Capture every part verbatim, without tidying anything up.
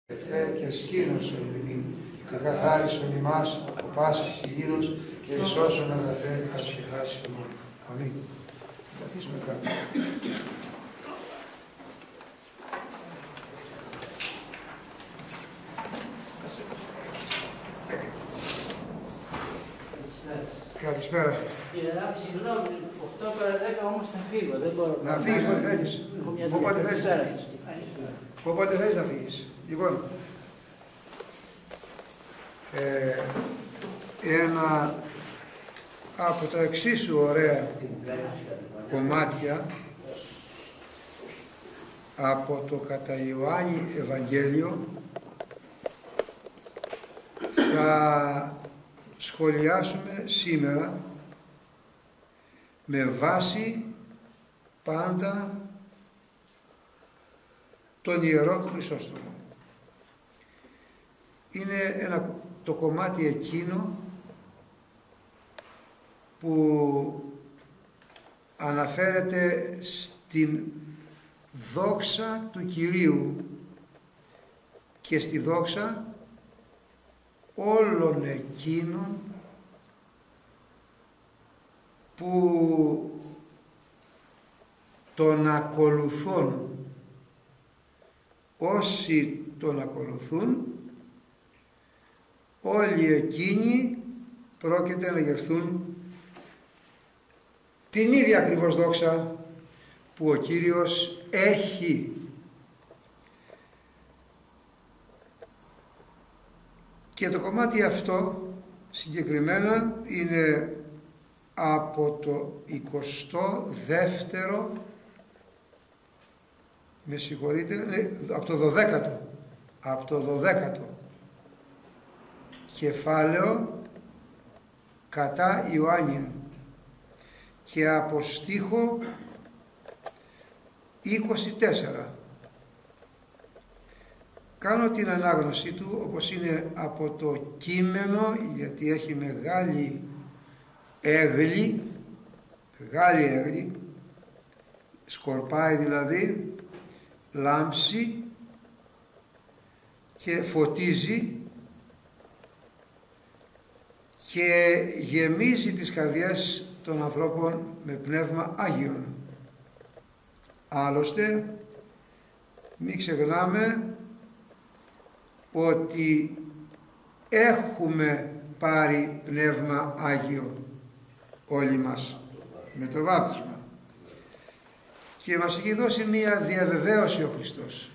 Θε και σκήνωσον ημίν, και καθάρισον ημάς από πάσης ηγίδος και σώσον αγαθέ ασφυχάς ημών. Αμήν. Καθίσουμε κάτω. Καλησπέρα. Κύριε Ράμπη, συγγνώμη, οκτώ παρά δέκα όμως θα φύγω, δεν μπορώ να... Να φύγεις πότε θέλεις. Όποτε θέλεις. Όποτε θέλεις να φύγεις. Λοιπόν, ε, ένα από τα εξίσου ωραία κομμάτια από το κατά Ιωάννη Ευαγγέλιο θα σχολιάσουμε σήμερα με βάση πάντα τον Ιερό Χρυσόστομο. Είναι ένα, το κομμάτι εκείνο που αναφέρεται στην δόξα του Κυρίου και στη δόξα όλων εκείνων που τον ακολουθούν. Όσοι τον ακολουθούν, όλοι εκείνοι πρόκειται να γερθούν την ίδια ακριβώς δόξα που ο Κύριος έχει. Και το κομμάτι αυτό συγκεκριμένα είναι από το εικοστό δεύτερο, με συγχωρείτε, ναι, από το δωδέκατο, από το δωδέκατο κεφάλαιο κατά Ιωάννην και από στίχο είκοσι τέσσερα. Κάνω την ανάγνωση του όπως είναι από το κείμενο, γιατί έχει μεγάλη έγλη, μεγάλη έγλη, σκορπάει δηλαδή, λάμψει και φωτίζει και γεμίζει τις καρδιές των ανθρώπων με πνεύμα Άγιον. Άλλωστε, μην ξεχνάμε ότι έχουμε πάρει πνεύμα Άγιο όλοι μας με το βάπτισμα και μας έχει δώσει μία διαβεβαίωση ο Χριστός,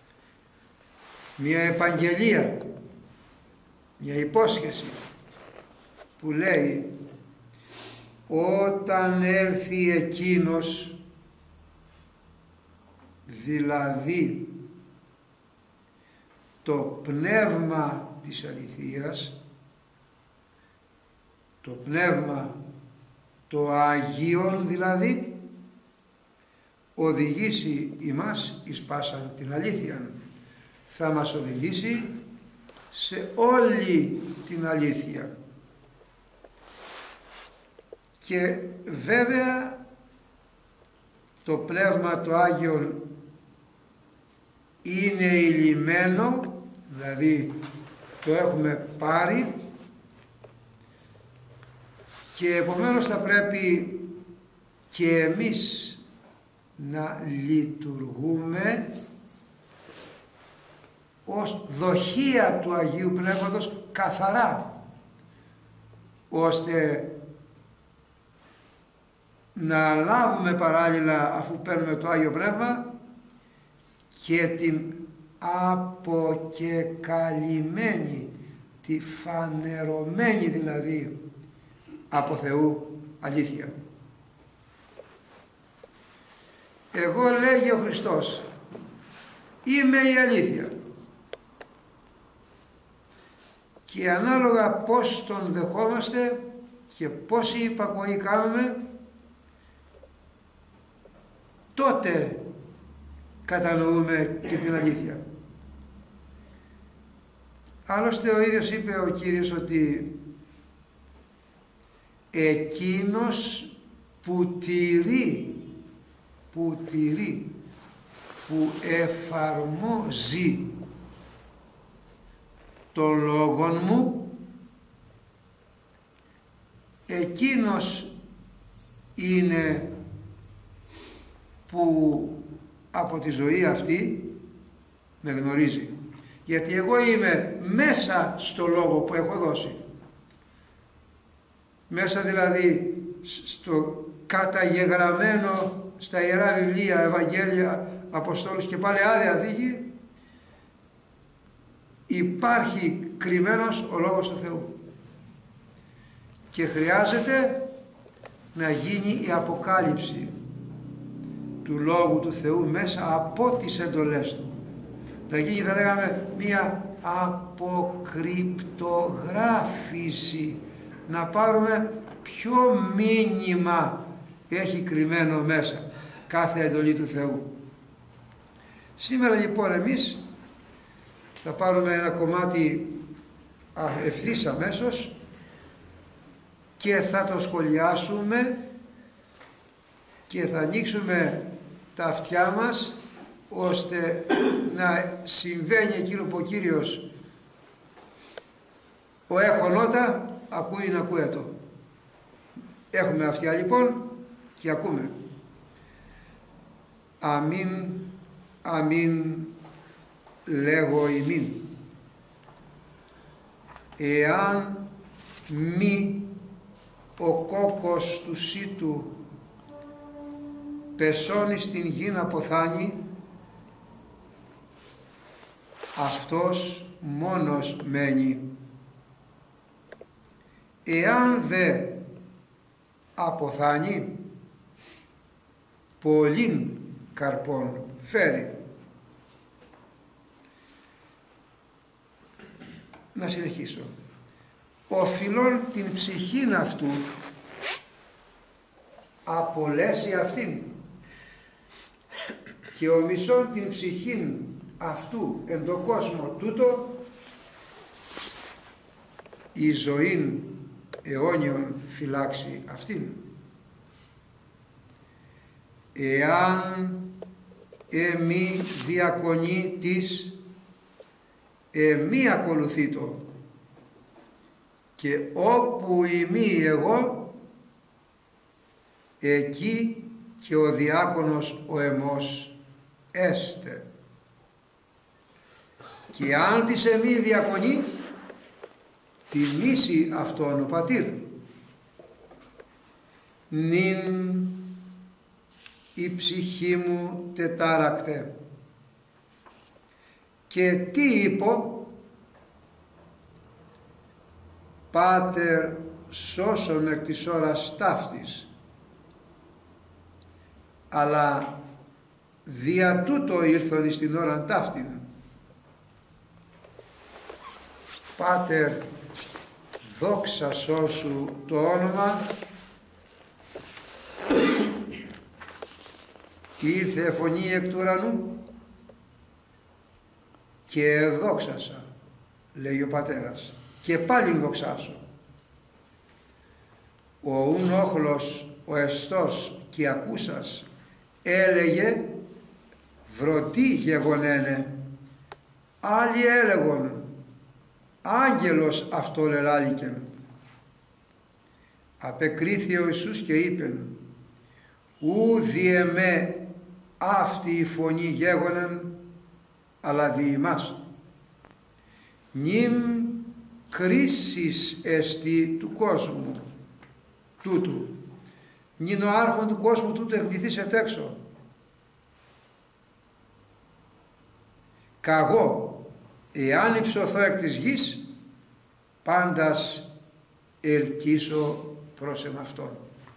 μία επαγγελία, μία υπόσχεση που λέει όταν έλθει εκείνος, δηλαδή το πνεύμα της αληθείας, το πνεύμα το Αγίον δηλαδή, οδηγήσει ημάς εις πάσαν την αλήθεια. Θα μας οδηγήσει σε όλη την αλήθεια. Και βέβαια το πνεύμα το Άγιον είναι ηλυμένο, δηλαδή το έχουμε πάρει και επομένως θα πρέπει και εμείς να λειτουργούμε ως δοχεία του Αγίου Πνεύματος καθαρά, ώστε να λάβουμε παράλληλα, αφού παίρνουμε το Άγιο Πνεύμα, και την αποκεκαλυμμένη, τη φανερωμένη δηλαδή από Θεού αλήθεια. Εγώ, λέγει ο Χριστός, είμαι η αλήθεια, και ανάλογα πώς τον δεχόμαστε και πόση υπακοή κάνουμε, τότε κατανοούμε και την αλήθεια. Άλλωστε ο ίδιος είπε ο Κύριος ότι εκείνος που τηρεί, που τηρεί, που εφαρμόζει των λόγων μου, εκείνος είναι που από τη ζωή αυτή με γνωρίζει. Γιατί εγώ είμαι μέσα στο λόγο που έχω δώσει. Μέσα δηλαδή στο καταγεγραμμένο στα Ιερά Βιβλία, Ευαγγέλια, Αποστόλους και πάλι Άδεια Διαθήκη, υπάρχει κρυμμένος ο Λόγος του Θεού. Και χρειάζεται να γίνει η αποκάλυψη του Λόγου του Θεού μέσα από τις εντολές του. Να γίνει, θα λέγαμε, μία αποκρυπτογράφηση, να πάρουμε ποιο μήνυμα έχει κρυμμένο μέσα κάθε εντολή του Θεού. Σήμερα λοιπόν εμείς θα πάρουμε ένα κομμάτι ευθύς αμέσως και θα το σχολιάσουμε και θα ανοίξουμε τα αυτιά μας ώστε να συμβαίνει εκείνο που ο Κύριος ο έχωνότα ακούει να ακούετο. Έχουμε αυτιά λοιπόν και ακούμε. Αμήν, αμήν λέγω ημίν. Εάν μη ο κόκκος του σύτου πεσώνει στην γη να ποθάνει, αυτός μόνος μένει. Εάν δε αποθάνει, πολλήν καρπών φέρει. Να συνεχίσω. Οφειλών την ψυχήν αυτού απολέσει αυτήν και ο μισόν την ψυχήν αυτού εν το κόσμο τούτο η ζωήν αιώνιον φυλάξει αυτήν. Εάν εμεί διακονεί της εμεί ακολουθείτο και όπου ημί εγώ εκεί και ο διάκονος ο εμός έστε. Και αν της εμεί διακονεί τιμήσει αυτόν ο πατήρ. Νυν η ψυχή μου τετάρακτε. Και τι είπω? Πάτερ σώσον με εκ της ώρας ταύτης, αλλά δια τούτο ήρθον εις την ώραν ταύτην. Πάτερ, δόξα σώσου το όνομα, ήρθε φωνή εκ του ουρανού και δόξασα, λέει ο πατέρας, και πάλι δοξάσω. Ο ουν όχλος, ο εστός και ακούσας, έλεγε βρωτή γεγονένε, άλλοι έλεγον άγγελος αυτό λελάληκεν. Απεκρίθη ο Ιησούς και είπεν, ου διεμέ αυτή η φωνή γέγονεν, αλλά δι' ημάς. Νυμ κρίσις εστι του κόσμου τούτου. Νυν ο άρχον του κόσμου τούτου εκπληθείς ετ έξω. Καγώ, εάν υψωθώ εκ της γης, πάντας ελκύσω προς εμαυτόν.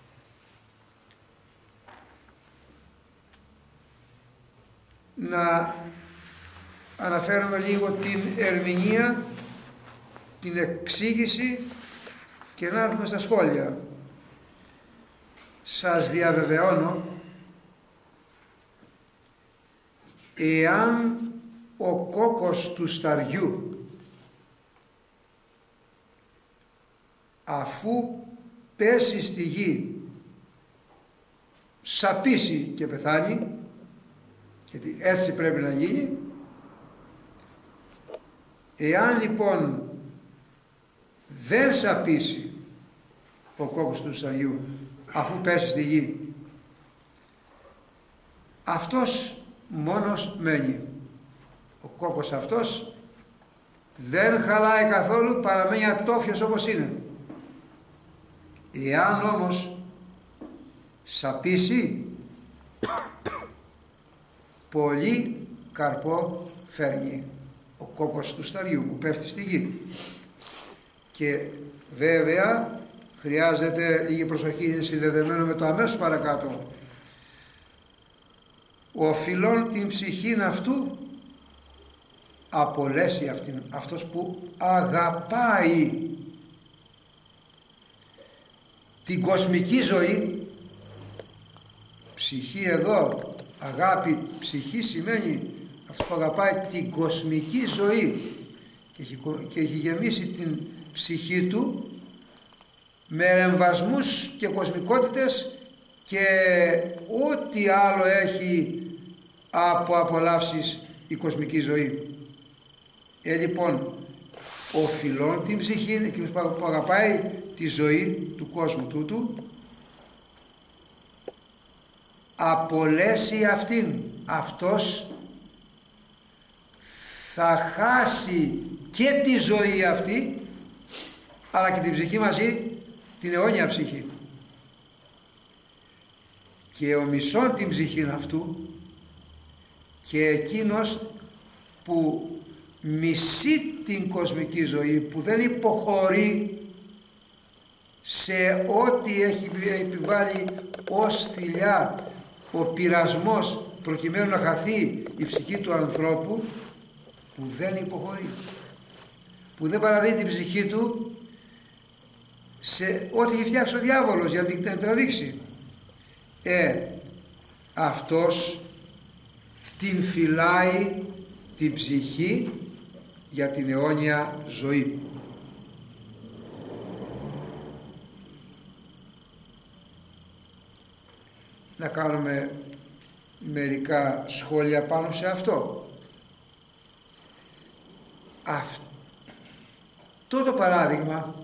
Να αναφέρουμε λίγο την ερμηνεία, την εξήγηση και να έρθουμε στα σχόλια. Σας διαβεβαιώνω, εάν ο κόκκος του σταριού αφού πέσει στη γη σαπίσει και πεθάνει, γιατί έτσι πρέπει να γίνει, Εάν λοιπόν δεν σαπίσει ο κόκκος του σταριού αφού πέσει στη γη, αυτός μόνος μένει. Ο κόκκος αυτός δεν χαλάει καθόλου, παραμένει ατόφιος όπως είναι. Εάν όμως σαπίσει, πολύ καρπό φέρνει ο κόκκος του σταριού που πέφτει στη γη. Και βέβαια χρειάζεται λίγη προσοχή, είναι συνδεδεμένο με το αμέσως παρακάτω. Ο φιλών την ψυχήν αυτού απολέσει αυτήν, αυτός που αγαπάει την κοσμική ζωή. Ψυχή εδώ, αγάπη, ψυχή σημαίνει αυτό που αγαπάει την κοσμική ζωή και έχει, και έχει γεμίσει την ψυχή του με ρεμβασμούς και κοσμικότητες και ό,τι άλλο έχει από απολαύσεις η κοσμική ζωή. Ε, λοιπόν, ο φιλών την ψυχή, εκείνος που αγαπάει τη ζωή του κόσμου τούτου, απολέσει αυτήν. Αυτός θα χάσει και τη ζωή αυτή, αλλά και την ψυχή μαζί, την αιώνια ψυχή. Και ο μισόν την ψυχή αυτού, και εκείνος που μισεί την κοσμική ζωή, που δεν υποχωρεί σε ό,τι έχει επιβάλει ως θηλιά ο πειρασμός προκειμένου να χαθεί η ψυχή του ανθρώπου, που δεν υποχωρεί, που δεν παραδίδει την ψυχή του σε ό,τι έχει φτιάξει ο διάβολος για να την τραβήξει, ε, αυτός την φυλάει την ψυχή για την αιώνια ζωή. Να κάνουμε μερικά σχόλια πάνω σε αυτό. Αυτό το παράδειγμα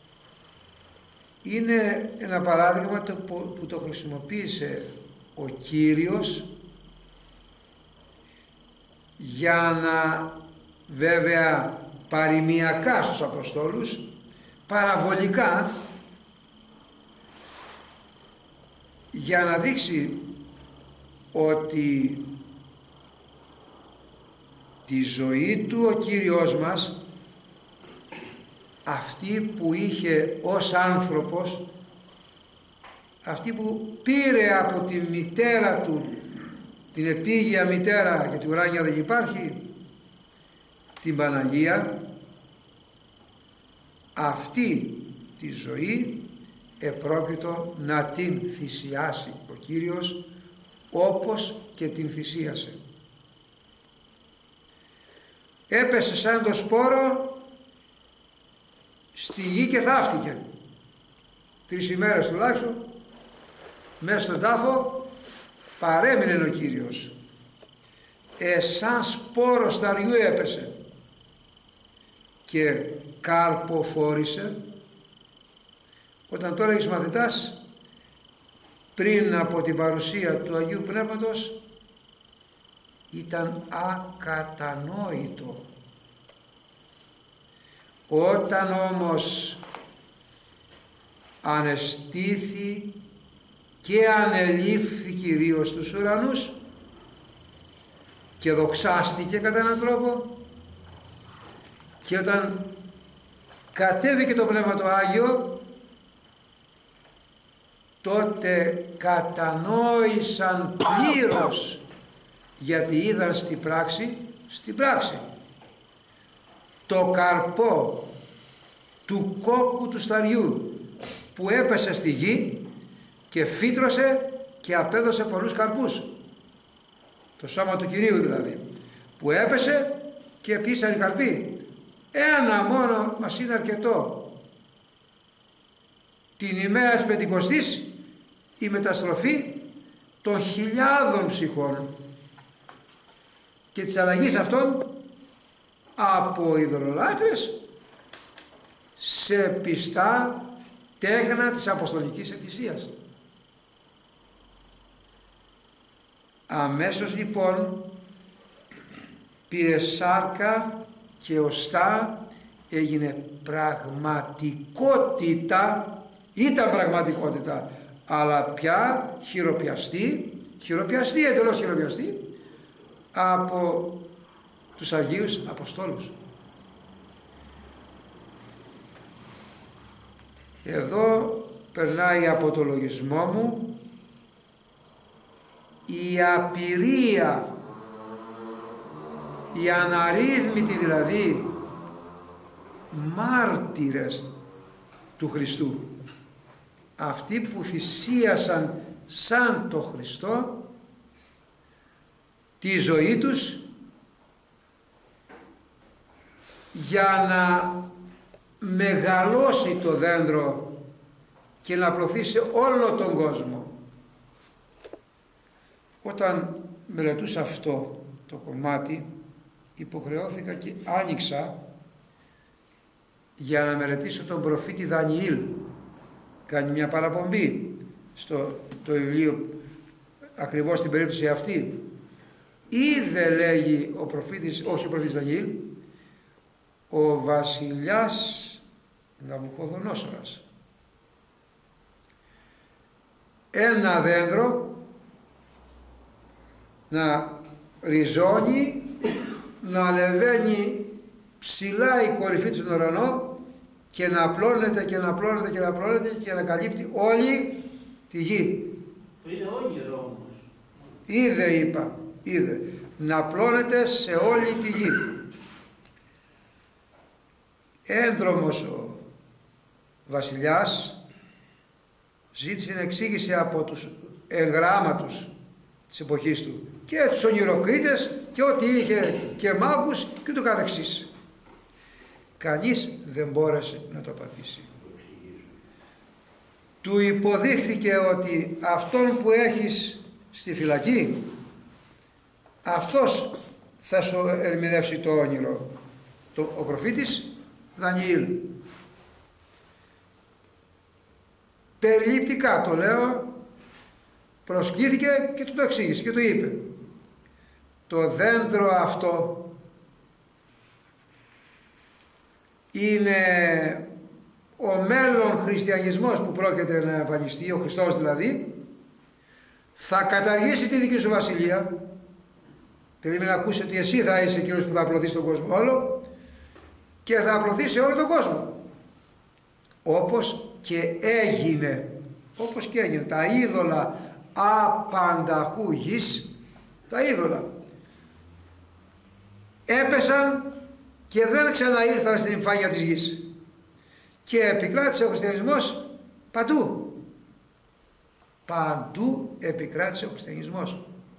είναι ένα παράδειγμα που το χρησιμοποίησε ο Κύριος για να, βέβαια παροιμιακά στους Αποστόλους, παραβολικά, για να δείξει ότι τη ζωή του ο Κύριος μας, αυτή που είχε ως άνθρωπος, αυτή που πήρε από τη μητέρα του, την επίγεια μητέρα, γιατί ουράνια δεν υπάρχει, την Παναγία, αυτή τη ζωή επρόκειτο να την θυσιάσει ο Κύριος, όπως και την θυσίασε. Έπεσε σαν το σπόρο στη γη και θαύτηκε. Τρεις ημέρες τουλάχιστον μέσα στον τάφο παρέμεινε ο Κύριος. Ε, σαν σπόρο σταριού έπεσε και καρποφόρησε. Όταν τώρα έχεις μαθητάς, πριν από την παρουσία του Αγίου Πνεύματος, ήταν ακατανόητο. Όταν όμως ανεστήθη και ανελήφθη Κυρίως στους ουρανούς και δοξάστηκε κατά έναν τρόπο, και όταν κατέβηκε το Πνεύμα το Άγιο, τότε κατανόησαν πλήρως, γιατί είδαν στην πράξη, στην πράξη το καρπό του κόκκου του σταριού που έπεσε στη γη και φύτρωσε και απέδωσε πολλούς καρπούς. Το σώμα του Κυρίου δηλαδή, που έπεσε και επίσαν οι καρποί. Ένα μόνο μας είναι αρκετό. Την ημέρα της Πεντηκοστής η μεταστροφή των χιλιάδων ψυχών και της αλλαγής αυτών από ειδωλολάτρες σε πιστά τέκνα της Αποστολικής Εκκλησίας. Αμέσως λοιπόν πήρε σάρκα και οστά, έγινε πραγματικότητα, ήταν πραγματικότητα, αλλά πια χειροπιαστή, χειροπιαστή, εντελώς χειροπιαστή από τους Αγίους Αποστόλους. Εδώ περνάει από το λογισμό μου η απειρία, η αναρρύθμιτη δηλαδή μάρτυρες του Χριστού, αυτοί που θυσίασαν σαν το Χριστό τη ζωή τους για να μεγαλώσει το δέντρο και να απλωθεί σε όλο τον κόσμο. Όταν μελετούσα αυτό το κομμάτι, υποχρεώθηκα και άνοιξα για να μελετήσω τον προφήτη Δανιήλ. Κάνει μια παραπομπή στο το βιβλίο ακριβώς στην περίπτωση αυτή. Είδε, λέγει ο προφήτης, όχι ο προφήτης Δανιήλ, ο βασιλιάς Ναβουχοδονόσορας, ένα δέντρο να ριζώνει, να ανεβαίνει ψηλά η κορυφή του στον ουρανό και να απλώνεται και να απλώνεται και να απλώνεται και να καλύπτει όλη τη γη. Είναι όνειρο όμως. Είδε, είπα, είδε, να απλώνεται σε όλη τη γη. Ένδρομος ο βασιλιάς ζήτησε να εξήγησε από τους εγγράμματους της εποχής του και τους ονειροκρίτες και ό,τι είχε και μάγους και το καθεξής. Κανείς δεν μπόρεσε να το απαντήσει. Του υποδείχθηκε ότι αυτόν που έχεις στη φυλακή, αυτός θα σου ερμηνεύσει το όνειρο. Το, ο προφήτης Δανιήλ. Περιληπτικά το λέω, προσκλήθηκε και του το εξήγησε και του είπε: το δέντρο αυτό είναι ο μέλλον χριστιανισμός που πρόκειται να εμφανιστεί, ο Χριστός δηλαδή, θα καταργήσει τη δική σου βασιλεία. Περίμενε να ακούσει ότι εσύ θα είσαι εκείνος που θα απλωθεί στον κόσμο όλο και θα απλωθεί σε όλο τον κόσμο. Όπως και έγινε, όπως και έγινε. Τα είδωλα απανταχού γης, τα είδωλα έπεσαν και δεν ξαναήρθαν στην εμφάνεια της γης και επικράτησε ο χριστιανισμός παντού. Παντού επικράτησε ο χριστιανισμός.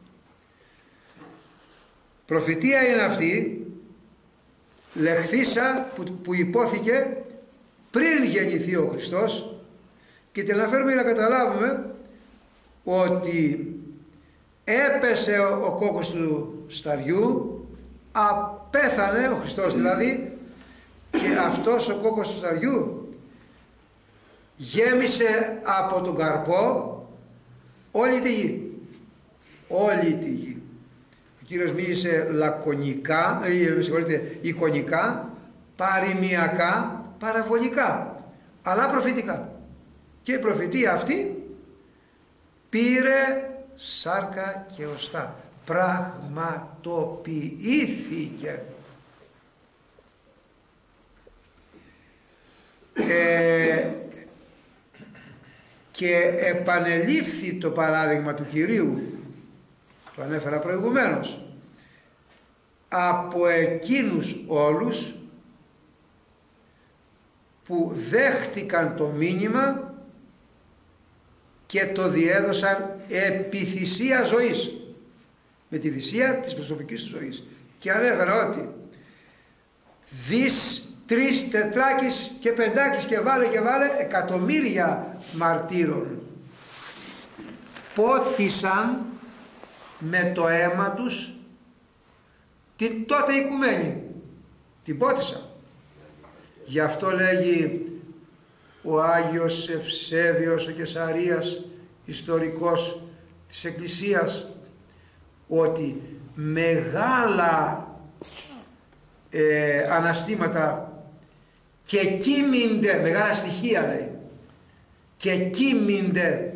Προφητεία είναι αυτή, λεχθήσα, που, που υπόθηκε πριν γεννηθεί ο Χριστός, και την αναφέρουμε για να καταλάβουμε ότι έπεσε ο, ο κόκκος του σταριού, απέθανε ο Χριστός δηλαδή, και αυτός ο κόκκος του σταριού γέμισε από τον καρπό όλη τη γη. Όλη τη γη. Ο Κύριος μίλησε λακωνικά, ε, με συγχωρείτε, εικονικά, παροιμιακά, παραβολικά, αλλά προφητικά. Και η προφητεία αυτή πήρε σάρκα και οστά. Πραγματοποιήθηκε. Ε, και επανελήφθη το παράδειγμα του Κυρίου, το ανέφερα προηγουμένως, από εκείνους όλους που δέχτηκαν το μήνυμα και το διέδωσαν επί θυσία ζωής, με τη θυσία της προσωπικής του ζωής. Και ανέφερα ότι δις, τρεις, τετράκις και πεντάκις και βάλε και βάλε εκατομμύρια μαρτύρων πότισαν με το αίμα τους την τότε οικουμένη. την πότισα. Γι' αυτό λέγει ο Άγιος Ευσέβιος ο Κεσαρίας, ιστορικός της Εκκλησίας, ότι μεγάλα ε, αναστήματα και κοίμηνται, μεγάλα στοιχεία λέει, και κοίμηνται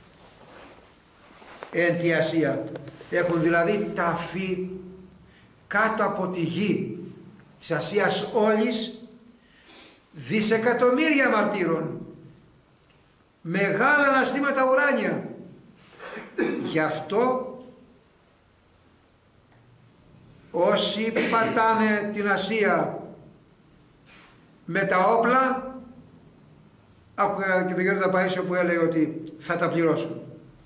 εν τη Ασία. Έχουν δηλαδή ταφεί κάτω από τη γη της Ασίας όλης δισεκατομμύρια μαρτύρων, μεγάλα αναστήματα ουράνια. Γι' αυτό όσοι πατάνε την Ασία με τα όπλα, άκουγα και τον Γιώργο Παΐσιο που έλεγε ότι θα τα πληρώσουν.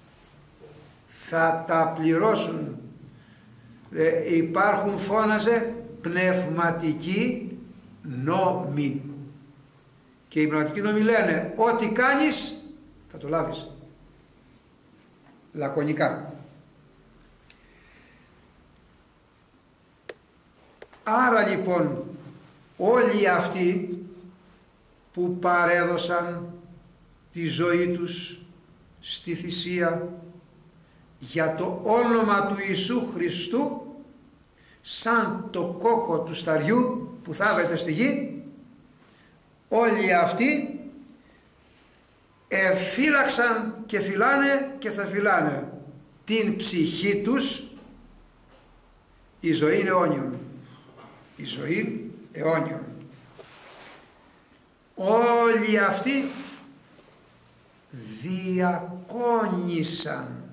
Θα τα πληρώσουν. Ε, υπάρχουν, φώναζε, πνευματικοί νόμοι. Και οι πνευματικοί νόμοι λένε ό,τι κάνεις θα το λάβεις. Λακωνικά. Άρα λοιπόν όλοι αυτοί που παρέδωσαν τη ζωή τους στη θυσία για το όνομα του Ιησού Χριστού, σαν το κόκο του σταριού που θάβεται στη γη, όλοι αυτοί εφύλαξαν και φυλάνε και θα φυλάνε την ψυχή τους. Η ζωή είναι αιώνιον. Η ζωή αιώνιον. Όλοι αυτοί διακόνησαν,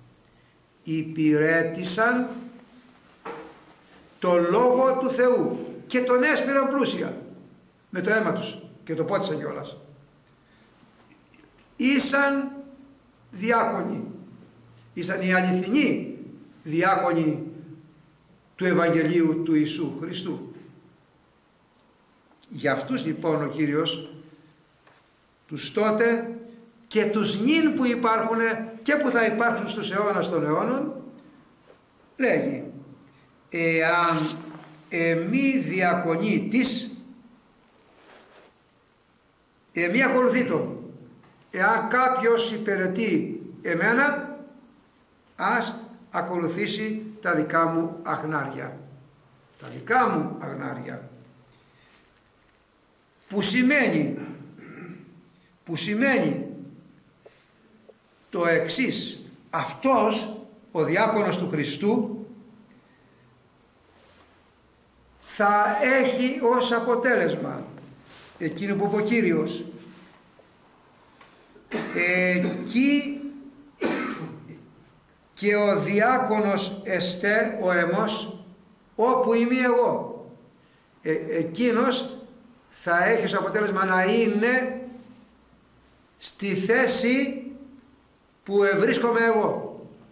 υπηρέτησαν το Λόγο του Θεού και τον έσπηραν πλούσια με το αίμα τους και το πότισαν κιόλας. Ήσαν διάκονοι, ήσαν οι αληθινοί διάκονοι του Ευαγγελίου του Ιησού Χριστού. Για αυτούς λοιπόν ο Κύριος τους τότε και τους νυν που υπάρχουν και που θα υπάρχουν στους αιώνας των αιώνων λέγει, εάν εμεί διακονεί της, εμεί ακολουθεί το. Εάν κάποιος υπηρετεί εμένα, ας ακολουθήσει τα δικά μου αγνάρια. Τα δικά μου αγνάρια. Που σημαίνει, που σημαίνει το εξής, αυτός ο διάκονος του Χριστού θα έχει ως αποτέλεσμα εκείνο που είπε ο Κύριος, εκεί και ο διάκονος εστέ ο εμός όπου είμαι εγώ. Ε, εκείνος θα έχει ως αποτέλεσμα να είναι στη θέση που ευρίσκομαι εγώ.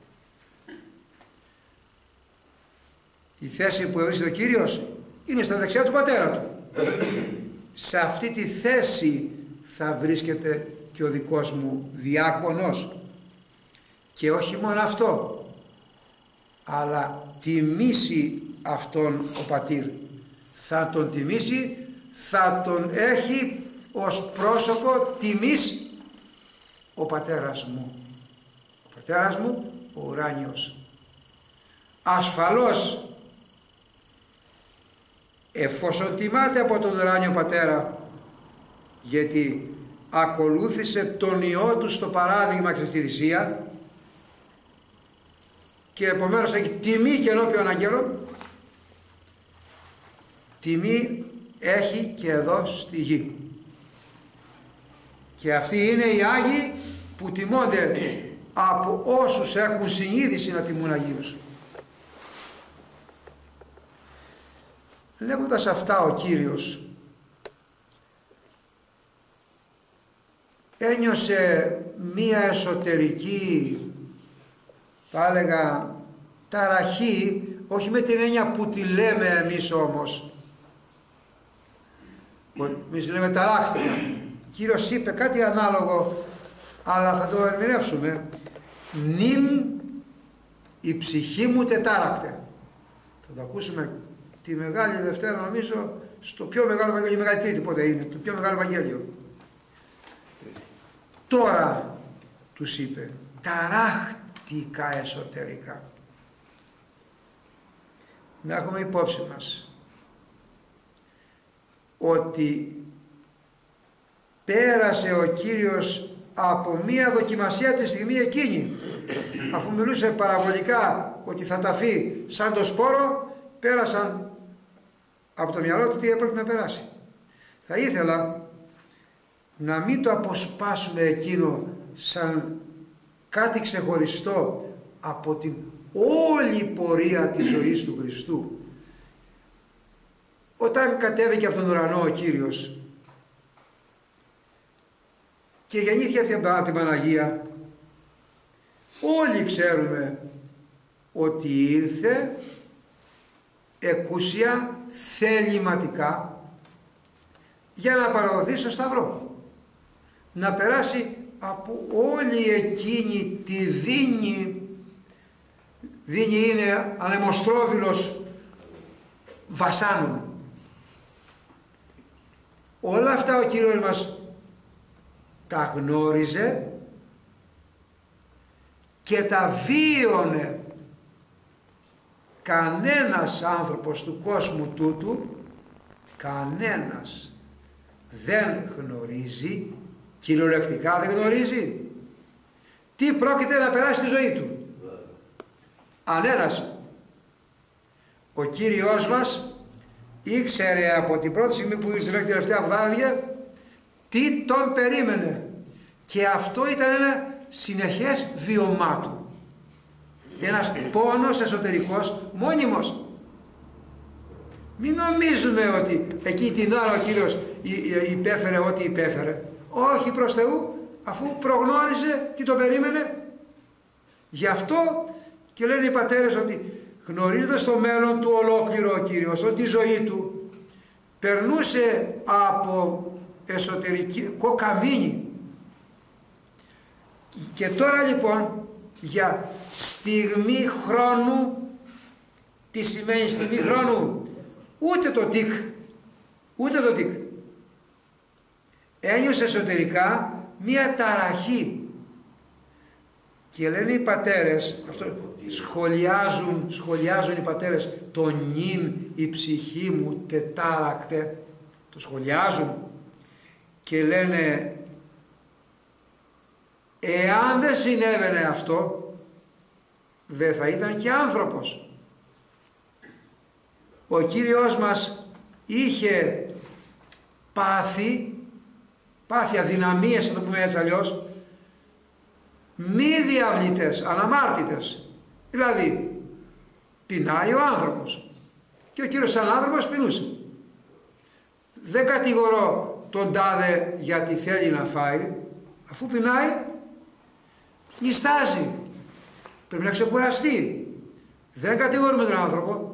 Η θέση που ευρίσκεται ο Κύριος είναι στα δεξιά του Πατέρα του. Σε αυτή τη θέση θα βρίσκεται και ο δικός μου διάκονος. Και όχι μόνο αυτό, αλλά τιμήσει αυτόν ο πατήρ. Θα τον τιμήσει, θα τον έχει ως πρόσωπο τιμής ο πατέρας μου. Ο πατέρας μου, ο ουράνιος. Ασφαλώς, εφόσον τιμάται από τον ουράνιο πατέρα, γιατί ακολούθησε τον Υιό του στο παράδειγμα και στη θυσία, και επομένως έχει τιμή και ενώπιον αγγέλων, τιμή έχει και εδώ στη γη. Και αυτοί είναι οι Άγιοι που τιμώνται από όσους έχουν συνείδηση να τιμούν Αγίους. Λέγοντας αυτά ο Κύριος ένιωσε μία εσωτερική, θα έλεγα, ταραχή, όχι με την έννοια που τη λέμε εμείς όμως. Εμείς λέμε ταράχτηκα. Ο Κύριος είπε κάτι ανάλογο, αλλά θα το ερμηνεύσουμε. Νυν η ψυχή μου τετάρακτε. Θα το ακούσουμε τη Μεγάλη Δευτέρα, νομίζω, στο πιο μεγάλο Ευαγγέλιο, η Μεγάλη Τρίτη πότε είναι, το πιο μεγάλο Ευαγγέλιο. Τώρα τους είπε, ταράχτηκα εσωτερικά. Να έχουμε υπόψη μας ότι πέρασε ο Κύριος από μία δοκιμασία τη στιγμή εκείνη. Αφού μιλούσε παραβολικά ότι θα ταφεί σαν το σπόρο, πέρασαν από το μυαλό του τι έπρεπε να περάσει. Θα ήθελα να μην το αποσπάσουμε εκείνο σαν κάτι ξεχωριστό από την όλη πορεία της ζωής του Χριστού. Όταν κατέβηκε από τον ουρανό ο Κύριος και γεννήθηκε από την Παναγία, όλοι ξέρουμε ότι ήρθε εκούσια θεληματικά για να παραδοθεί στο Σταυρό, να περάσει από όλη εκείνη τη δίνη. Δίνη είναι ανεμοστρόβιλος βασάνων. Όλα αυτά ο Κύριος μας τα γνώριζε και τα βίωνε. Κανένας άνθρωπος του κόσμου τούτου, κανένας δεν γνωρίζει, κυριολεκτικά δεν γνωρίζει, τι πρόκειται να περάσει στη ζωή του. Ανένας. Ο Κύριος μας ήξερε από την πρώτη στιγμή που ήρθε μέχρι τελευταία που δάβηκε τι τον περίμενε, και αυτό ήταν ένα συνεχές βίωμά του, ένας πόνος εσωτερικός μόνιμος. Μην νομίζουμε ότι εκείνη την ώρα ο Κύριος υπέφερε ό,τι υπέφερε. Όχι, προς Θεού, αφού προγνώριζε τι τον περίμενε. Γι' αυτό και λένε οι πατέρες ότι γνωρίζοντας το μέλλον του ολόκληρο ο Κύριος, ότι η ζωή του περνούσε από εσωτερικό καμίνι. Και τώρα λοιπόν για στιγμή χρόνου, τι σημαίνει στιγμή χρόνου? Ούτε το τικ, ούτε το τικ. Ένιωσε εσωτερικά μία ταραχή. Και λένε οι πατέρες, αυτό σχολιάζουν, σχολιάζουν οι πατέρες, το νυν η ψυχή μου τετάρακτε, το σχολιάζουν και λένε, εάν δεν συνέβαινε αυτό, δεν θα ήταν και άνθρωπος. Ο Κύριος μας είχε πάθει, πάθει αδυναμίες, θα το πούμε έτσι αλλιώς, μη διαβλητές, αναμάρτητες. Δηλαδή, πεινάει ο άνθρωπος και ο Κύριος σαν άνθρωπος πεινούσε. Δεν κατηγορώ τον τάδε γιατί θέλει να φάει, αφού πεινάει, νηστάζει, πρέπει να ξεκουραστεί. Δεν κατηγορούμε τον άνθρωπο.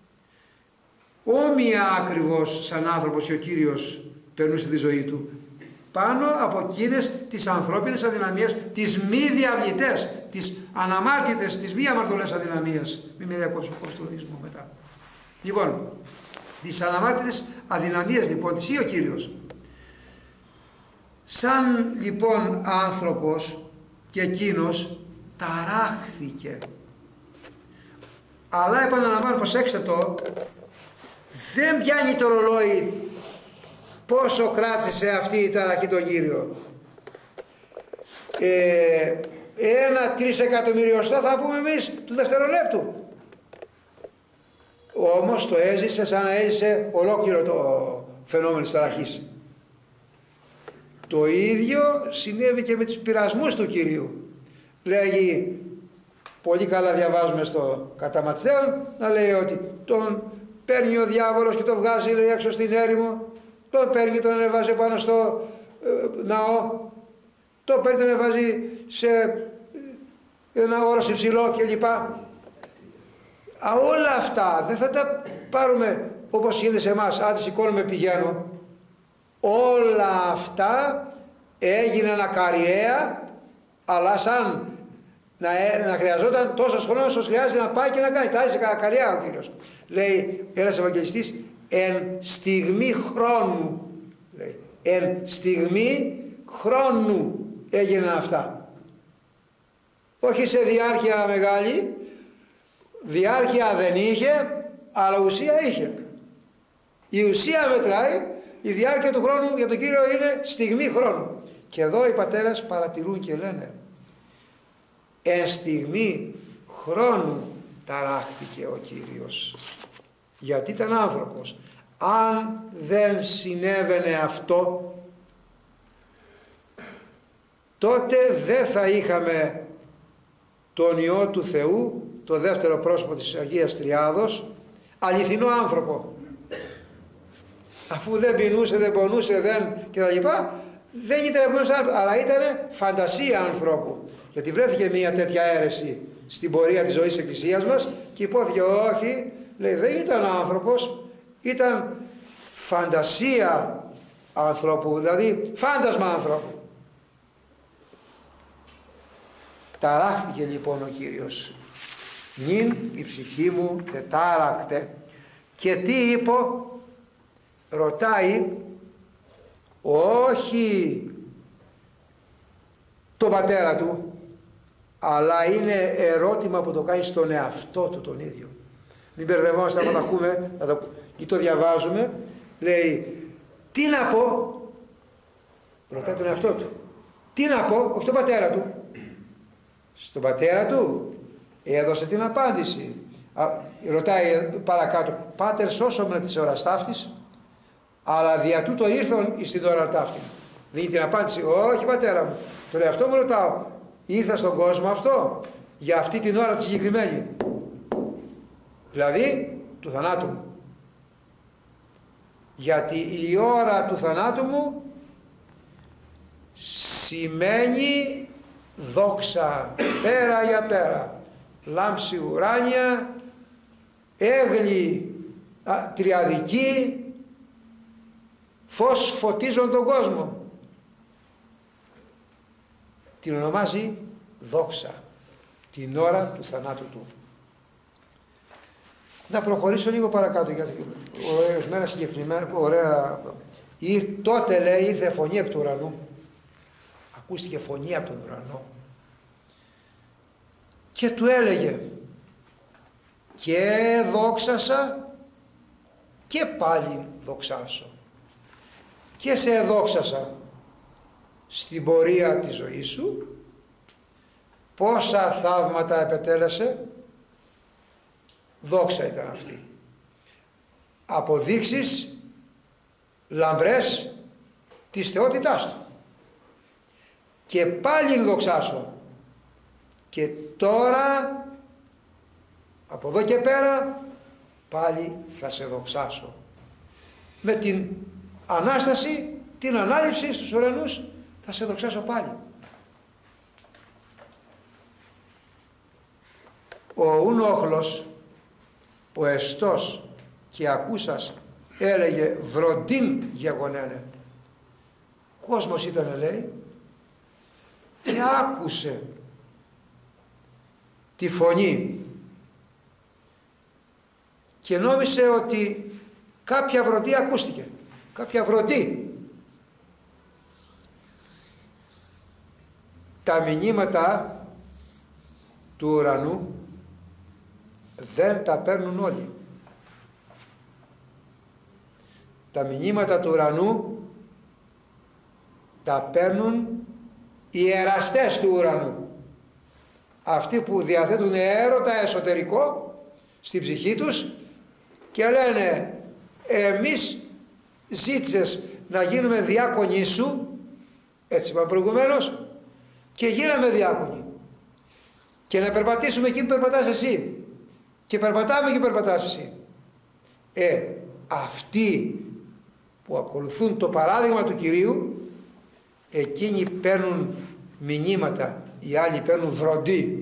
Όμοια ακριβώς σαν άνθρωπος και ο Κύριος περνούσε τη ζωή του, πάνω από εκείνες τις ανθρώπινες αδυναμίες, τις μη διαβλητές, τις αναμάρτητες, τις μη αμαρτωλές αδυναμίες. Μην με διακόψω το λογισμό μετά. Λοιπόν, τις αναμάρτητες αδυναμίες λοιπόν τις ή ο Κύριος. Σαν λοιπόν άνθρωπος και εκείνος ταράχθηκε. Αλλά επαναλαμβάνω, προσέξτε το, δεν πιάνει το ρολόι πόσο κράτησε αυτή η ταραχή τον Κύριο. Ε, ένα τρισεκατομμυριωστό θα πούμε εμείς του δευτερολέπτου. Όμως το έζησε σαν να έζησε ολόκληρο το φαινόμενο της ταραχής. Το ίδιο συνέβη και με τους πειρασμούς του Κυρίου. Λέγει, πολύ καλά διαβάζουμε στο κατά Ματθαίον, να λέει ότι τον παίρνει ο διάβολος και τον βγάζει, λέει, έξω στην έρημο, τον παίρνει και τον ανεβάζει πάνω στο ε, ναό, τον παίρνει και τον ανεβάζει σε ε, ένα όρος υψηλό κλπ. Α, όλα αυτά δεν θα τα πάρουμε όπως γίνεται σε εμάς, άντε σηκώνουμε πηγαίνω. Όλα αυτά έγιναν ακαριέα, αλλά σαν να, να χρειαζόταν τόσο χρόνο όσο χρειάζεται να πάει και να κάνει. Τα έζησε καριά ο Κύριος. Λέει ένας Ευαγγελιστής, εν στιγμή χρόνου. Λέει, εν στιγμή χρόνου έγιναν αυτά. Όχι σε διάρκεια μεγάλη, διάρκεια δεν είχε, αλλά ουσία είχε. Η ουσία μετράει, η διάρκεια του χρόνου για τον Κύριο είναι στιγμή χρόνου. Και εδώ οι πατέρες παρατηρούν και λένε, εν στιγμή χρόνου ταράχτηκε ο Κύριος. Γιατί ήταν άνθρωπος. Αν δεν συνέβαινε αυτό, τότε δεν θα είχαμε τον Υιό του Θεού, το δεύτερο πρόσωπο της Αγίας Τριάδος, αληθινό άνθρωπο. Αφού δεν πεινούσε, δεν πονούσε, δεν και τα λοιπά, δεν ήταν επομένως, αλλά ήταν φαντασία ανθρώπου. Γιατί βρέθηκε μια τέτοια αίρεση στην πορεία της ζωής της Εκκλησίας μας και υπόθηκε όχι, λέει, δεν ήταν άνθρωπος, ήταν φαντασία ανθρώπου, δηλαδή φάντασμα ανθρώπου. Ταράχθηκε λοιπόν ο Κύριος. Νυν η ψυχή μου τετάρακτε. Και τι είπε, ρωτάει, όχι τον πατέρα του, αλλά είναι ερώτημα που το κάνει στον εαυτό του τον ίδιο. Μην μπερδευόμαστε να το ακούμε ή το διαβάζουμε. Λέει, τι να πω, ρωτάει τον εαυτό του, τι να πω, όχι τον πατέρα του. Στον πατέρα του έδωσε την απάντηση. Α, ρωτάει παρακάτω, πάτερ σώσο με της ώρας ταύτης, αλλά δια τούτο ήρθον εις την ώρα ταύτη. Δίνει την απάντηση, όχι πατέρα μου, τον εαυτό μου ρωτάω, ήρθα στον κόσμο αυτό για αυτή την ώρα τη συγκεκριμένη, δηλαδή του θανάτου μου. Γιατί η ώρα του θανάτου μου σημαίνει δόξα πέρα για πέρα, λάμψη ουράνια, έγλη α, τριαδική, φως φωτίζουν τον κόσμο. Την ονομάζει δόξα, την ώρα του θανάτου του. Να προχωρήσω λίγο παρακάτω, γιατί ορισμένα συγκεκριμένα, ωραία, τότε λέει ήρθε φωνή εκ του ουρανού, ακούστηκε φωνή από τον ουρανό και του έλεγε, και δόξασα και πάλι δοξάσω, και σε δόξασα στην πορεία της ζωής σου, πόσα θαύματα επετέλεσε, δόξα ήταν αυτή, αποδείξεις λαμπρές της θεότητάς του, και πάλι δοξάσω, και τώρα από εδώ και πέρα πάλι θα σε δοξάσω, με την Ανάσταση, την ανάληψη στους ουρανούς, θα σε δοξάσω πάλι. Ο ούνοχλος, ο εστός και ακούσας έλεγε βροντίν γεγονένε. Κόσμος ήταν, λέει, και άκουσε τη φωνή και νόμισε ότι κάποια βροντή ακούστηκε, κάποια βροντή. Τα μηνύματα του ουρανού δεν τα παίρνουν όλοι. Τα μηνύματα του ουρανού τα παίρνουν οι εραστές του ουρανού, αυτοί που διαθέτουν έρωτα εσωτερικό στην ψυχή τους και λένε, εμείς ζήτησες να γίνουμε διάκονοι σου, έτσι είπαμε προηγουμένως, και γίναμε διάκονοι, και να περπατήσουμε εκεί που περπατάς εσύ, και περπατάμε και περπατάς εσύ. Ε, αυτοί που ακολουθούν το παράδειγμα του Κυρίου, εκείνοι παίρνουν μηνύματα, οι άλλοι παίρνουν βροντί.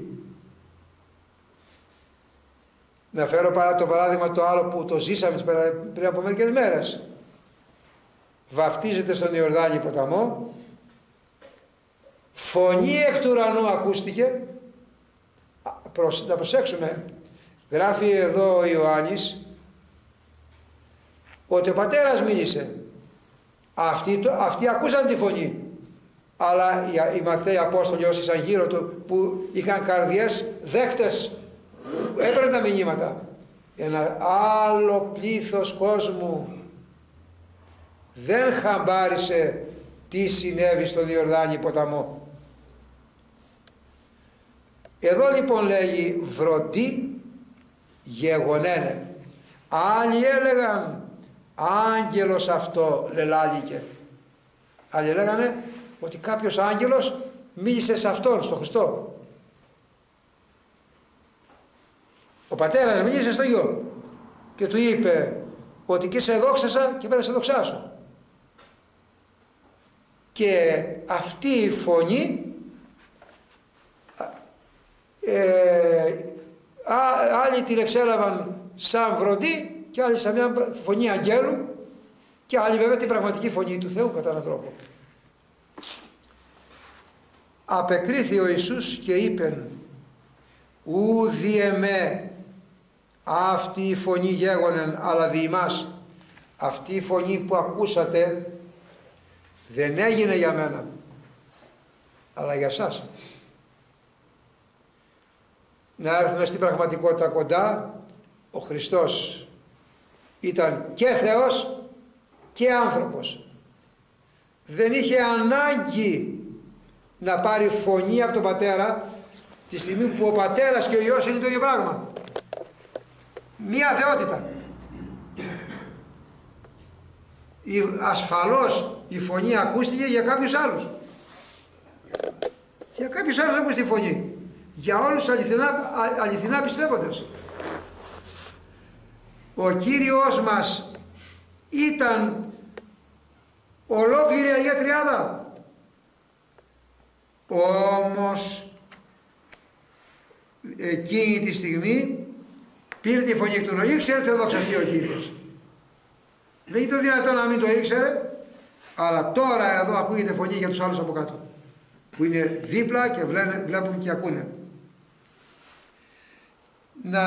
Να φέρω παρά το παράδειγμα το άλλο που το ζήσαμε πριν από μερικές μέρες. Βαφτίζεται στον Ιορδάνη ποταμό, φωνή εκ του ουρανού ακούστηκε να προσέξουμε, γράφει εδώ ο Ιωάννης ότι ο πατέρας μίλησε, αυτοί, αυτοί ακούσαν τη φωνή, αλλά οι, οι μαθηταίοι Απόστολοι όσοι ήταν γύρω του που είχαν καρδιές δέκτες έπαιρναν τα μηνύματα. Ένα άλλο πλήθος κόσμου δεν χαμπάρισε τι συνέβη στον Ιορδάνη ποταμό. Εδώ λοιπόν λέγει βροντί γεγονένε. Άλλοι έλεγαν άγγελος αυτό λελάληκε. Άλλοι έλεγανε ότι κάποιος άγγελος μίλησε σε αυτόν, στον Χριστό. Ο πατέρας μίλησε στο γιο και του είπε ότι και σε δόξασα και μετά σε δοξάσω. Και αυτή η φωνή ε, α, άλλοι την εξέλαβαν σαν βροντί και άλλοι σαν μια φωνή αγγέλου και άλλοι βέβαια την πραγματική φωνή του Θεού κατά έναν τρόπο. Απεκρίθη ο Ιησούς και είπεν ου δι' εμέ αυτή η φωνή γέγονεν αλλά δι' ημάς. Αυτή η φωνή που ακούσατε δεν έγινε για μένα αλλά για σας. Να έρθουμε στην πραγματικότητα κοντά. Ο Χριστός ήταν και Θεός και άνθρωπος. Δεν είχε ανάγκη να πάρει φωνή από τον Πατέρα τη στιγμή που ο Πατέρας και ο Υιός είναι το ίδιο πράγμα. Μία θεότητα. Η, ασφαλώς η φωνή ακούστηκε για κάποιους άλλους. Για κάποιους άλλους ακούστηκε η φωνή. Για όλους τους αληθινά, αληθινά πιστεύοντες. Ο Κύριος μας ήταν ολόκληρη Αγία Τριάδα. Όμως εκείνη τη στιγμή πήρε τη φωνή του νου. Ήξερε ότι θα δοξαστεί ο Κύριος. Δεν ήταν δυνατόν να μην το ήξερε, αλλά τώρα εδώ ακούγεται φωνή για τους άλλους από κάτω που είναι δίπλα και βλέπουν και ακούνε. Να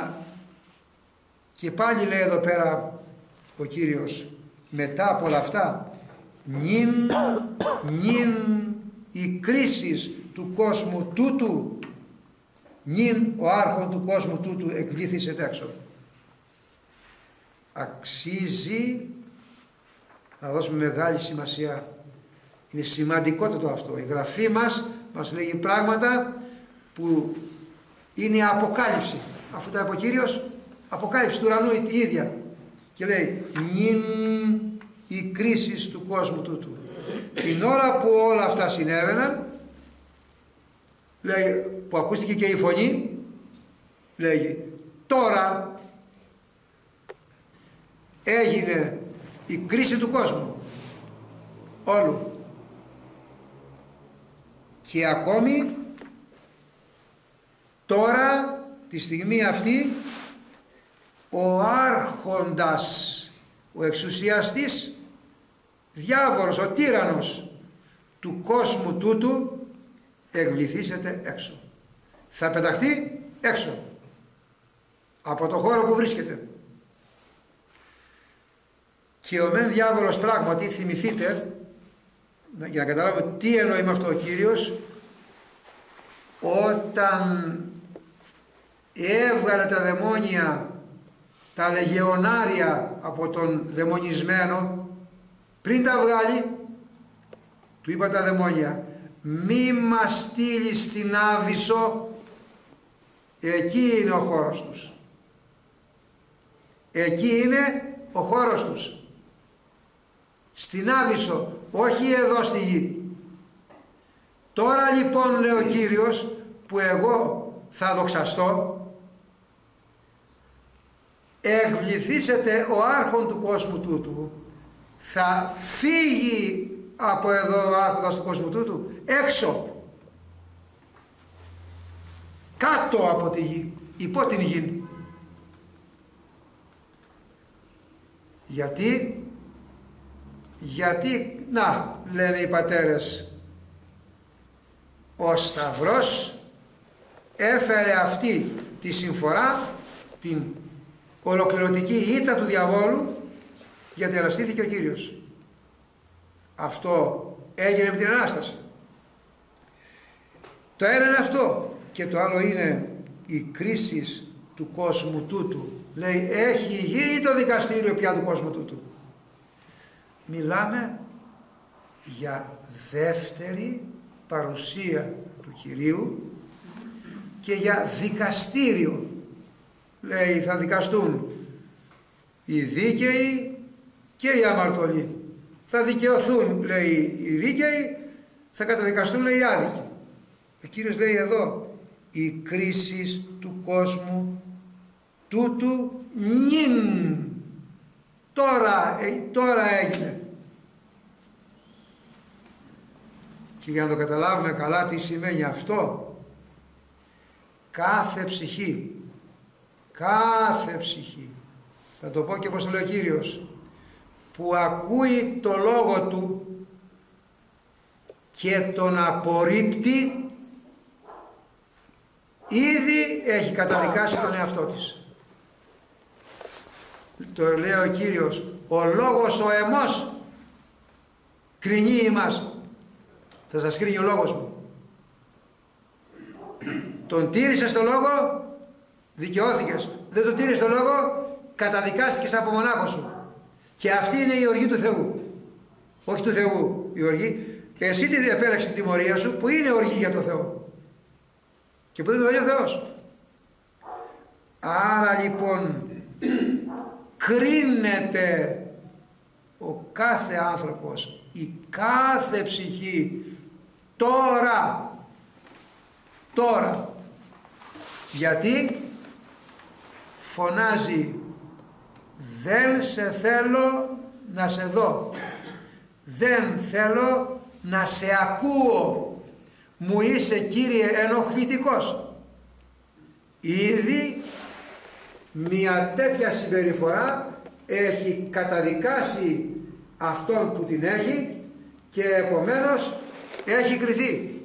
και πάλι λέει εδώ πέρα ο Κύριος μετά από όλα αυτά νυν, νυν η κρίση του κόσμου τούτου νυν ο άρχον του κόσμου τούτου εκβλήθησε έξω. Αξίζει να δώσουμε μεγάλη σημασία. Είναι σημαντικότατο αυτό. Η γραφή μας μας λέγει πράγματα που είναι αποκάλυψη. Αφού τα είπε ο Κύριος, αποκάλυψη του ουρανού η ίδια. Και λέει νυν η κρίση του κόσμου τούτου. Την ώρα που όλα αυτά συνέβαιναν, λέει, που ακούστηκε και η φωνή, λέγει τώρα έγινε η κρίση του κόσμου όλου. Και ακόμη τώρα τη στιγμή αυτή ο άρχοντας, ο εξουσιαστής, διάβολος, ο τύραννος του κόσμου τούτου εκβληθήσεται έξω. Θα πεταχτεί έξω από το χώρο που βρίσκεται. Και ο μεν διάβολος πράγματι, θυμηθείτε, για να καταλάβουμε τι εννοεί με αυτό ο Κύριος, όταν έβγαλε τα δαιμόνια, τα λεγεωνάρια από τον δαιμονισμένο, πριν τα βγάλει, του είπα τα δαιμόνια, μη μας στείλει στην Άβυσσο, εκεί είναι ο χώρος τους. Εκεί είναι ο χώρος τους. Στην Άβυσσο, όχι εδώ στη γη. Τώρα λοιπόν λέει ο Κύριος που εγώ θα δοξαστώ, εκβληθήσετε ο άρχον του κόσμου τούτου, θα φύγει από εδώ ο άρχοντας του κόσμου τούτου έξω, κάτω από τη γη, υπό την γη. Γιατί γιατί να λένε οι πατέρες, ο Σταυρός έφερε αυτή τη συμφορά, την ολοκληρωτική ήττα του διαβόλου, γιατί αναστήθηκε ο Κύριος. Αυτό έγινε με την Ανάσταση. Το ένα είναι αυτό, και το άλλο είναι η κρίση του κόσμου τούτου. Λέει, έχει γίνει το δικαστήριο πια του κόσμου τούτου. Μιλάμε για δεύτερη παρουσία του Κυρίου και για δικαστήριο. Λέει, θα δικαστούν οι δίκαιοι και οι αμαρτωλοί. Θα δικαιωθούν, λέει, οι δίκαιοι, θα καταδικαστούν, λέει, οι άδικοι. Ο Κύριος λέει εδώ, η κρίση του κόσμου τούτου νυν. Τώρα, ε, τώρα έγινε. Και για να το καταλάβουμε καλά τι σημαίνει αυτό, κάθε ψυχή, κάθε ψυχή, θα το πω και όπως το λέει ο Κύριος, που ακούει το λόγο του και τον απορρίπτει, ήδη έχει καταδικάσει τον εαυτό της. Το λέει ο Κύριος, ο λόγος ο εμός κρινεί ημάς. Θα σας κρίνει ο λόγος μου. Τον τήρησες το λόγο, δικαιώθηκες. Δεν τον τήρησες το λόγο, καταδικάστηκες από μονάχο σου. Και αυτή είναι η οργή του Θεού. Όχι του Θεού η οργή. Εσύ τη διαπέραξες την τιμωρία σου, που είναι οργή για το Θεό. Και που δεν το δει ο Θεός. Άρα λοιπόν κρίνεται ο κάθε άνθρωπος, η κάθε ψυχή τώρα. Τώρα. Γιατί φωνάζει, δεν σε θέλω να σε δω, δεν θέλω να σε ακούω, μου είσαι Κύριε ενοχλητικός. Ήδη μια τέτοια συμπεριφορά έχει καταδικάσει αυτόν που την έχει και επομένως έχει κριθεί.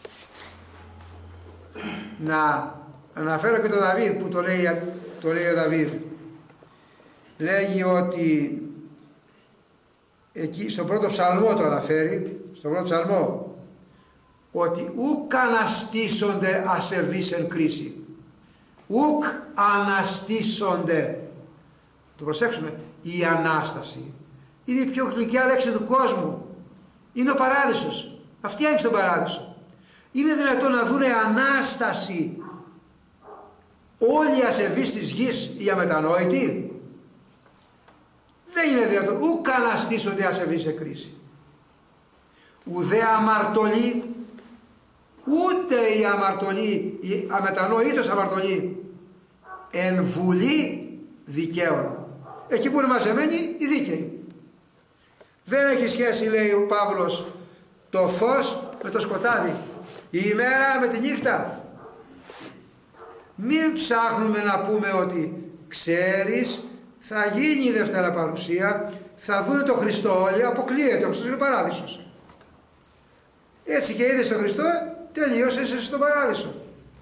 Να αναφέρω και τον Δαβίδ που το λέει, το λέει ο Δαβίδ. Λέγει ότι εκεί στον πρώτο ψαλμό το αναφέρει, στον πρώτο ψαλμό, ότι ουκ αναστήσονται ασεβείς εν κρίση. Ουκ αναστήσονται. Το προσέξουμε, η Ανάσταση είναι η πιο γλυκιά λέξη του κόσμου. Είναι ο παράδεισος. Αυτή άνοιξε τον παράδεισο. Είναι δυνατόν να δούνε Ανάσταση όλοι οι ασεβείς της γης, οι αμετανόητοι? Δεν είναι δυνατόν. Ουκ αναστήσονται ασεβείς σε κρίση. Ουδέ αμαρτωλοί, ούτε οι αμαρτωλοί, οι αμετανόητος αμαρτωλοί, εν βουλή δικαίων. Εκεί που είναι μαζεμένοι οι δίκαιοι. Δεν έχει σχέση, λέει ο Παύλος, το φως με το σκοτάδι, η ημέρα με τη νύχτα. Μην ψάχνουμε να πούμε ότι ξέρεις, θα γίνει η Δευτέρα Παρουσία, θα δούνε τον Χριστό όλοι, αποκλείεται, ο Χριστός είναι παράδεισος. Έτσι και είδες τον Χριστό, τελείωσες εσύ στον παράδεισο.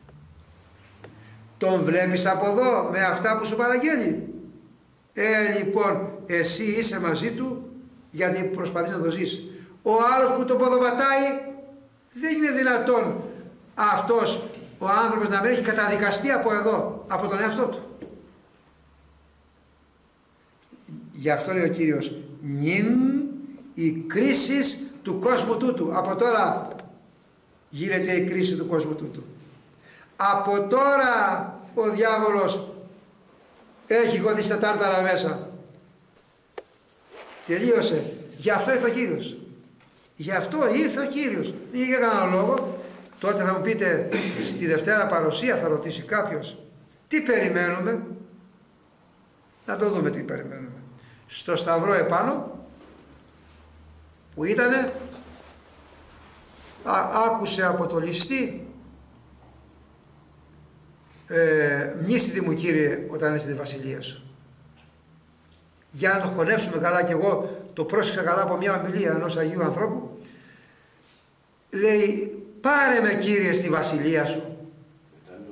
Τον βλέπεις από εδώ με αυτά που σου παραγγέλει? Ε, λοιπόν, εσύ είσαι μαζί του γιατί προσπαθείς να το ζήσεις. Ο άλλος που τον ποδοπατάει, δεν είναι δυνατόν αυτός ο άνθρωπος να μην έχει καταδικαστεί από εδώ, από τον εαυτό του. Γι' αυτό λέει ο Κύριος, νυν η κρίση του κόσμου τούτου. Από τώρα γίνεται η κρίση του κόσμου τούτου. Από τώρα ο διάβολος έχει γοδίσει τα τάρταρα μέσα. Τελείωσε. Γι' αυτό ήρθε ο Κύριος. Γι' αυτό ήρθε ο Κύριος. Δεν είχε κανένα λόγο. Τότε θα μου πείτε, στη Δευτέρα Παρουσία θα ρωτήσει κάποιος, τι περιμένουμε? Να το δούμε τι περιμένουμε. Στο σταυρό επάνω που ήτανε, άκουσε από το ληστή, ε, μνήστητη μου Κύριε όταν είσαι στη βασιλεία σου. Για να το χωνέψουμε καλά, και εγώ το πρόσεξα καλά από μια ομιλία ενός Αγίου ανθρώπου, λέει, πάρε με Κύριε στη βασιλεία σου.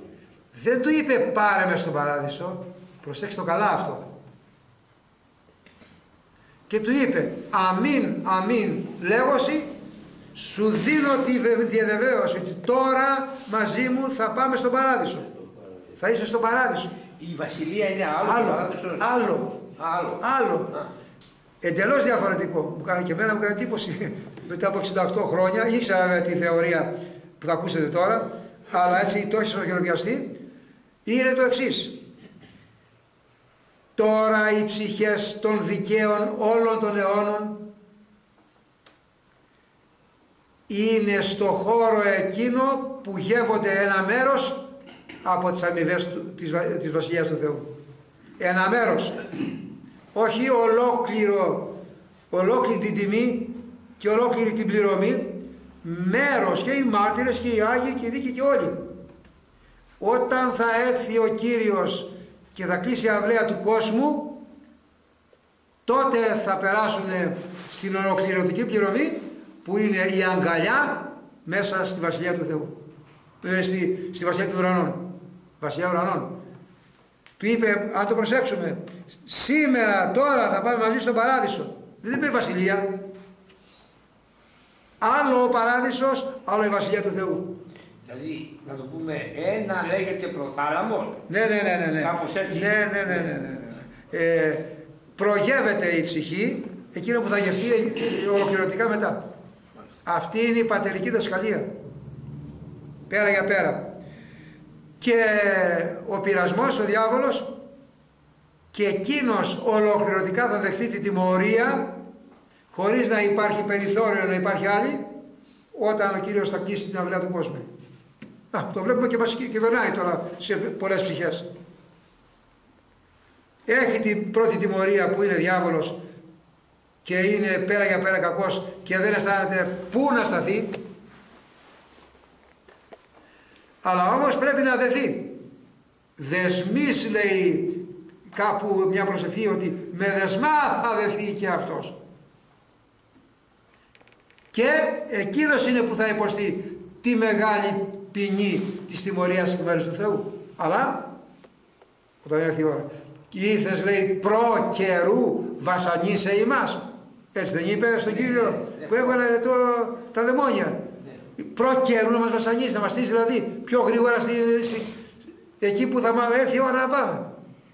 Δεν του είπε πάρε με στον παράδεισο, προσέξτε το καλά αυτό. Και του είπε αμήν, αμήν λέγωση, σου δίνω τη διαβεβαίωση ότι τώρα μαζί μου θα πάμε στον παράδεισο. Θα είσαι στον παράδεισο. Η βασιλεία είναι άλλο, άλλο, παράδεισος. άλλο, άλλο. άλλο. Εντελώς διαφορετικό. Μου κάνει και εμένα μου κάνει εντύπωση μετά από εξήντα οκτώ χρόνια. Ήξερα βέβαια τη θεωρία που θα ακούσετε τώρα, αλλά έτσι το έχει στο χειροπιαστεί. Είναι το εξής. Τώρα οι ψυχές των δικαίων όλων των αιώνων είναι στο χώρο εκείνο που γεύονται ένα μέρος από τις αμοιβές της, της Βασιλείας του Θεού. Ένα μέρος. Όχι ολόκληρο, ολόκληρη την τιμή και ολόκληρη την πληρωμή. Μέρος, και οι μάρτυρες και οι Άγιοι και οι δίκοι και όλοι. Όταν θα έρθει ο Κύριος και θα κλείσει η αυλαία του κόσμου, τότε θα περάσουν στην ολοκληρωτική πληρωμή που είναι η αγκαλιά μέσα στη Βασιλεία του Θεού. Στη, στη Βασιλεία των Ουρανών. Βασιλεία Ουρανών. Του είπε, αν το προσέξουμε, σήμερα, τώρα θα πάμε μαζί στον Παράδεισο. Δεν είπε Βασιλεία. Άλλο ο Παράδεισος, άλλο η Βασιλεία του Θεού. Δηλαδή, να το πούμε, ένα λέγεται προθάλαμος. Ναι, ναι, ναι, ναι, ναι. Κάπως έτσι. Ναι, ναι, ναι, ναι, ναι. Ε, προγεύεται η ψυχή, εκείνο που θα γευθεί ολοκληρωτικά μετά. Αυτή είναι η πατερική δασκαλία. Πέρα για πέρα. Και ο πειρασμός, ο διάβολος, και εκείνος ολοκληρωτικά θα δεχθεί την τιμωρία, χωρίς να υπάρχει περιθώριο να υπάρχει άλλη, όταν ο Κύριος θα κλείσει την αυλαία του κόσμου. Α, το βλέπουμε και μας κυβερνάει τώρα σε πολλές ψυχές. Έχει την πρώτη τιμωρία που είναι διάβολος και είναι πέρα για πέρα κακός και δεν αισθάνεται πού να σταθεί, αλλά όμως πρέπει να δεθεί. Δεσμής, λέει κάπου μια προσευχή, ότι με δεσμά θα δεθεί και αυτός. Και εκείνος είναι που θα υποστεί τη μεγάλη ποινή της τιμωρίας εκ μέρους του Θεού. Αλλά όταν έρθει η ώρα, ήθες, λέει, προ καιρού βασανίσε ημάς. Έτσι δεν είπε στον Κύριο που έβγαλε το, τα δαιμόνια. Προ καιρού να μας βασανίσει, να μας στήσει δηλαδή πιο γρήγορα στη, στη, εκεί που θα έρθει η ώρα να πάμε.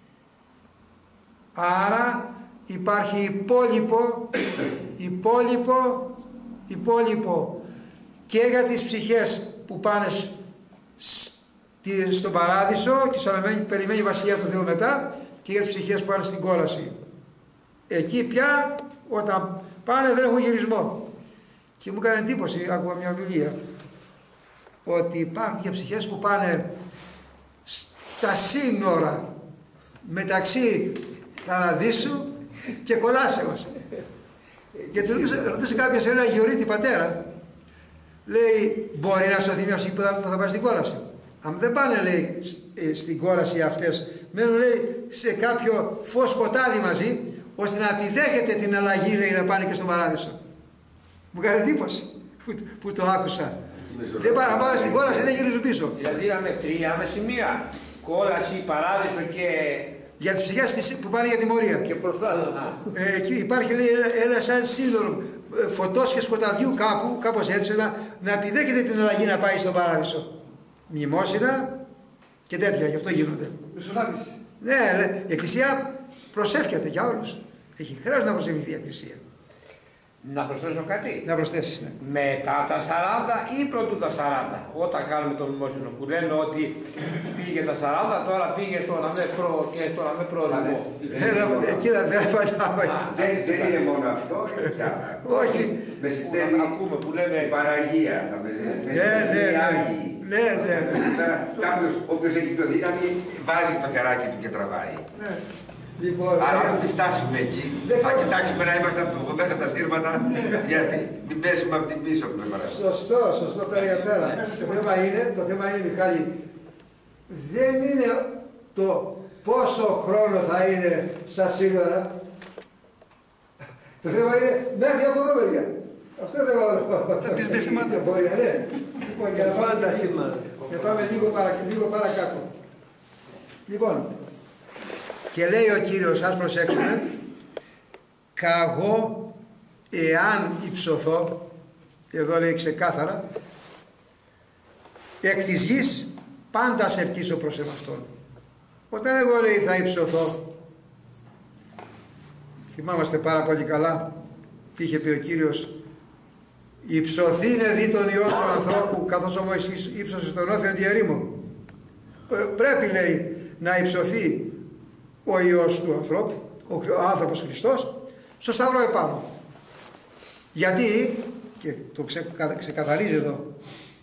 Άρα υπάρχει υπόλοιπο, υπόλοιπο, υπόλοιπο και για τις ψυχές που πάνε στη, στον Παράδεισο και σαν περιμένει η Βασιλεία του Θεού μετά, και για τις ψυχές που πάνε στην κόλαση. Εκεί πια όταν πάνε δεν έχουν γυρισμό. Και μου έκανε εντύπωση, άκουγα μια ομιλία, ότι υπάρχουν και ψυχές που πάνε στα σύνορα μεταξύ Παραδείσου και Κολάσεως. Γιατί ρωτήσε, ρωτήσε κάποιος ένα Αγιορείτη πατέρα, λέει, μπορεί να σωθεί μια ψυχή που θα, που θα πάει στην κόλαση? Αν δεν πάνε, λέει, στην κόλαση αυτές, μένουν, λέει, σε κάποιο φως σκοτάδι μαζί, ώστε να επιδέχεται την αλλαγή, λέει, να πάνε και στον Παράδεισο. Μου κάνει εντύπωση που, που το άκουσα. Δεν πάνε να πάνε στην κόλαση, δεν γυρίζουν πίσω. Δηλαδή είχαμε τρία με σημεία. Κόλαση, Παράδεισο και... Για τις ψυχές που πάνε για τιμωρία. Και προθάλαμο. Ε, εκεί υπάρχει, λέει, ένα σαν σύνδρομο φωτός και σκοταδιού κάπου, κάπως έτσι, να, να επιδέχεται την αλλαγή να πάει στον Παράδεισο. Μνημόσυνα και τέτοια, γι' αυτό γίνονται. Μεσολάβηση. Ναι, ναι, η Εκκλησία προσεύχεται για όλους. Έχει χρέος να προσευχηθεί η Εκκλησία. Να προσθέσω κάτι. Να προσθέσεις, ναι. Μετά τα σαράντα ή πρωτού τα σαράντα, όταν κάνουμε το μνημόσυνο, που λένε ότι πήγε τα σαράντα, τώρα πήγε στον αμέφρο και στον αμέφρο λαμό. Εκεί δεν πατάμε. Δεν είναι μόνο αυτό, όχι. Ακούμε που λένε παραγία. Ναι, ναι, ναι, ναι. Κάποιος, όποιος έχει πιο δύναμη, βάζει το χεράκι του και τραβάει. Λοιπόν, άρα όταν φτάσουμε εκεί, θα κοιτάξουμε να είμαστε μέσα από τα σύρματα, γιατί μην πέσουμε από την πίσω πλευρά. Σωστό, σωστό, πέρα για πέρα. Το θέμα είναι, το θέμα είναι, Μιχάλη, δεν είναι το πόσο χρόνο θα είναι στα σύνορα. Το θέμα είναι μέχρι από εδώ μεριά. Αυτό δεν θα βάλω. Θα πεις με σημαντικά. Ναι. Λοιπόν, για να πάμε λίγο παρακάτω. Λοιπόν, και λέει ο Κύριος, ας προσέξουμε, «Καγώ εάν υψωθώ», εδώ λέει ξεκάθαρα, «εκ της γης πάντα σε ελκύσω προς εμαυτόν». Όταν εγώ λέει θα υψωθώ, θυμάμαστε πάρα πολύ καλά τι είχε πει ο Κύριος, «Υψωθήνε δι τον Υιόν του ανθρώπου, καθώς ο Μωυσής ύψωσε τον όφη αντί ερήμου». Πρέπει, λέει, να υψωθεί ο Υιός του ανθρώπου, ο άνθρωπος Χριστός, στο σταυρό επάνω. Γιατί, και το ξεκαθαρίζει εδώ,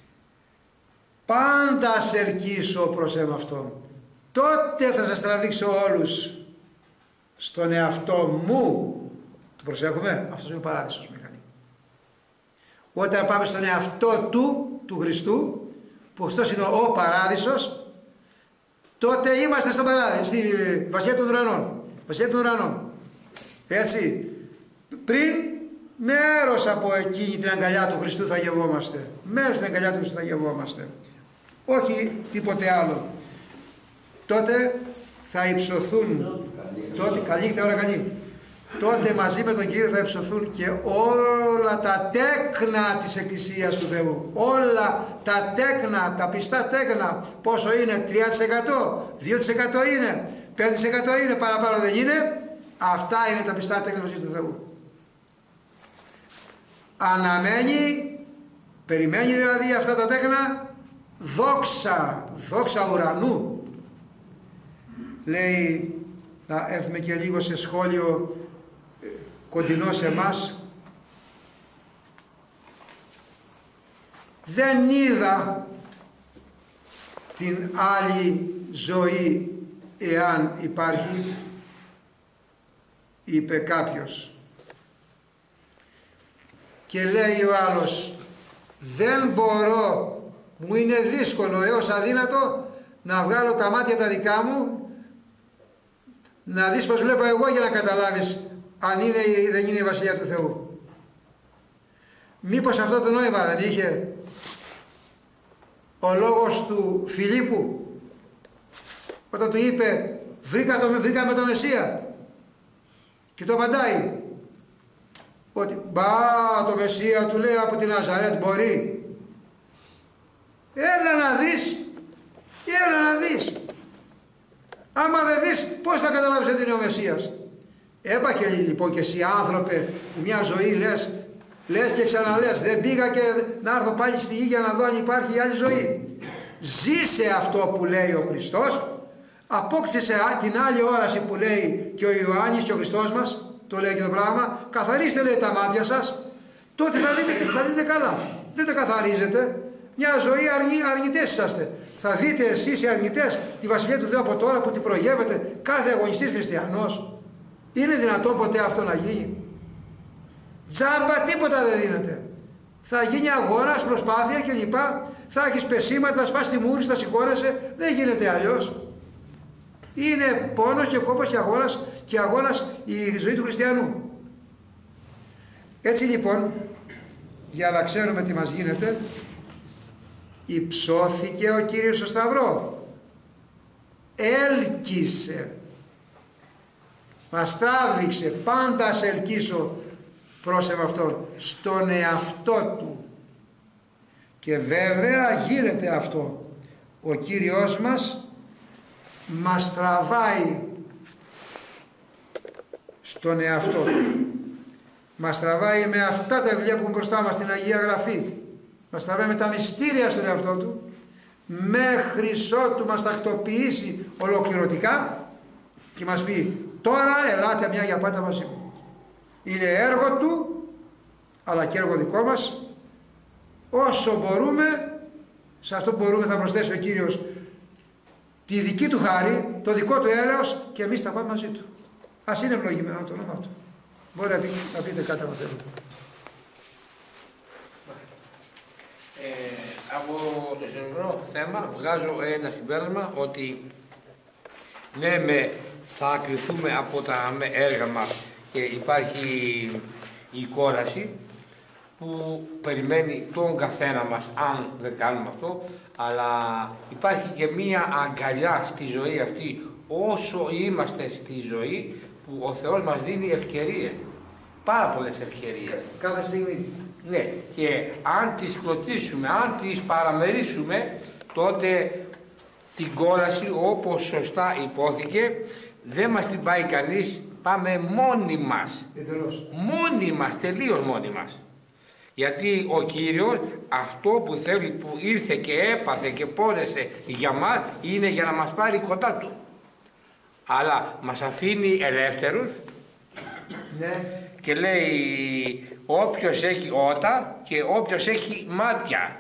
«πάντα σε ελκύσω προς εμαυτόν, τότε θα σας τραβήξω όλους στον εαυτό μου». Το προσέχουμε, αυτός είναι ο παράδεισος μεγάλη. Όταν πάμε στον εαυτό του, του Χριστού, που αυτός είναι ο παράδεισος, τότε είμαστε στον παράδεισο, στη βασιλεία των ουρανών. Βασιλεία των ουρανών. Έτσι, πριν μέρος από εκείνη την αγκαλιά του Χριστού θα γευόμαστε. Μέρος την αγκαλιά του Χριστού θα γευόμαστε. Όχι τίποτε άλλο. Τότε θα υψωθούν, τότε, καλή ώρα καλή. Τότε μαζί με τον Κύριο θα υψωθούν και όλα τα τέκνα της Εκκλησίας του Θεού. Όλα τα τέκνα, τα πιστά τέκνα. Πόσο είναι, τρία τοις εκατό, δύο τοις εκατό είναι, πέντε τοις εκατό είναι, παραπάνω δεν είναι. Αυτά είναι τα πιστά τέκνα του Θεού. Αναμένει, περιμένει δηλαδή αυτά τα τέκνα, δόξα, δόξα ουρανού. Λέει, θα έρθουμε και λίγο σε σχόλιο κοντινό σε εμάς. Δεν είδα την άλλη ζωή εάν υπάρχει, είπε κάποιος. Και λέει ο άλλος, δεν μπορώ, μου είναι δύσκολο έως αδύνατο να βγάλω τα μάτια τα δικά μου, να δεις πως βλέπω εγώ για να καταλάβεις αν είναι ή δεν είναι η Βασιλεία του Θεού. Μήπως αυτό το νόημα δεν είχε ο λόγος του Φιλίππου όταν του είπε βρήκα το, βρήκαμε τον Μεσσία, και το απαντάει ότι μπα το Μεσσία, του λέει, από την Ναζαρέτ μπορεί. Έλα να δεις, έλα να δεις. Άμα δεν δεις, πώς θα καταλάβεις ότι είναι ο Μεσσίας. Έπα και λοιπόν και εσύ άνθρωπε, μια ζωή λες, λες και ξαναλες, δεν πήγα και να έρθω πάλι στη γη για να δω αν υπάρχει άλλη ζωή. Ζήσε αυτό που λέει ο Χριστός, απόκτησε την άλλη όραση που λέει και ο Ιωάννης και ο Χριστός μας, το λέει και το πράγμα, καθαρίστε λέει τα μάτια σας, τότε θα δείτε, θα δείτε καλά. Δεν τα καθαρίζετε, μια ζωή αρνη, αρνητές είσαστε. Θα δείτε εσείς οι αρνητές τη Βασιλεία του Θεού από τώρα που την προγεύεται κάθε αγωνιστής χριστιανός. Είναι δυνατόν ποτέ αυτό να γίνει? Τζάμπα τίποτα δεν δίνεται. Θα γίνει αγώνας, προσπάθεια κλπ. Θα έχεις πεσήματα, θα σπάς τη μούρη, θα σηκώνεσαι. Δεν γίνεται αλλιώς. Είναι πόνος και κόπος και αγώνας και αγώνας η ζωή του χριστιανού. Έτσι λοιπόν, για να ξέρουμε τι μας γίνεται, υψώθηκε ο Κύριος στο Σταυρό. Έλκυσε. Μας τράβηξε, πάντα σε ελκύσω προς Αυτόν, στον εαυτό Του. Και βέβαια γίνεται αυτό. Ο Κύριος μας μας τραβάει στον εαυτό Του. Μας τραβάει με αυτά τα βιβλία που έχουμε μπροστά μας, την Αγία Γραφή. Μας τραβάει με τα μυστήρια στον εαυτό Του, μέχρι ότου μας τακτοποιήσει ολοκληρωτικά και μας πει τώρα ελάτε μια για πάντα μαζί μου. Είναι έργο Του, αλλά και έργο δικό μας. Όσο μπορούμε, σε αυτό που μπορούμε θα προσθέσει ο Κύριος τη δική Του χάρη, το δικό Του έλεος, και εμείς θα πάμε μαζί Του. Ας είναι ευλογημένο το όνομα Του. Μπορεί να πείτε, να πείτε κάτι αν θέλετε. Ε, από το σημερινό θέμα βγάζω ένα συμπέρασμα ότι ναι, με, θα κρυθούμε από τα έργα μας και υπάρχει η κόραση, που περιμένει τον καθένα μας αν δεν κάνουμε αυτό, αλλά υπάρχει και μία αγκαλιά στη ζωή αυτή όσο είμαστε στη ζωή, που ο Θεός μας δίνει ευκαιρίες, πάρα πολλές ευκαιρίες. Κάθε στιγμή. Ναι, και αν τις κλωτσίσουμε, αν τις παραμερίσουμε, τότε την κόλαση, όπως σωστά υπόθηκε, δεν μας την πάει κανείς, πάμε μόνοι μας. Εντελώς. Μόνοι μας, τελείως μόνοι μας. Γιατί ο Κύριος αυτό που θέλει, που ήρθε και έπαθε και πόνεσε για μας, είναι για να μας πάρει κοντά Του. Αλλά μας αφήνει ελεύθερους, Ναι. και λέει όποιος έχει ότα και όποιος έχει μάτια.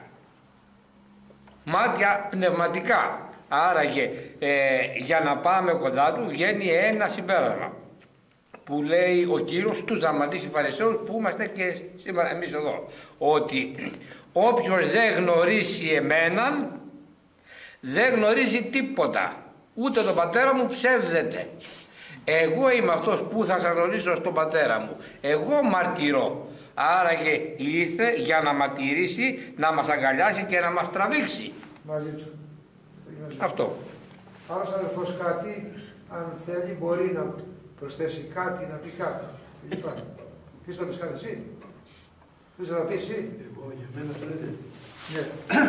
Μάτια πνευματικά. Άραγε ε, για να πάμε κοντά Του βγαίνει ένα συμπέρασμα που λέει ο Κύριος στους δραματείς Φαρισαίους, που είμαστε και σήμερα εμείς εδώ, ότι όποιος δεν γνωρίσει εμέναν δεν γνωρίζει τίποτα, ούτε τον Πατέρα μου ψεύδεται. Εγώ είμαι αυτός που θα σας γνωρίσω στον Πατέρα μου, εγώ μαρτυρώ. Άραγε ήρθε για να μαρτυρήσει, να μας αγκαλιάσει και να μας τραβήξει. Μαζί του. Αυτό. Άλλος αδερφός κάτι, αν θέλει, μπορεί να προσθέσει κάτι, να πει κάτι. Λοιπόν, ποιος θα πεις κάτι εσύ? Ποιος θα πει εσύ? Εγώ για μένα λέτε. Ναι.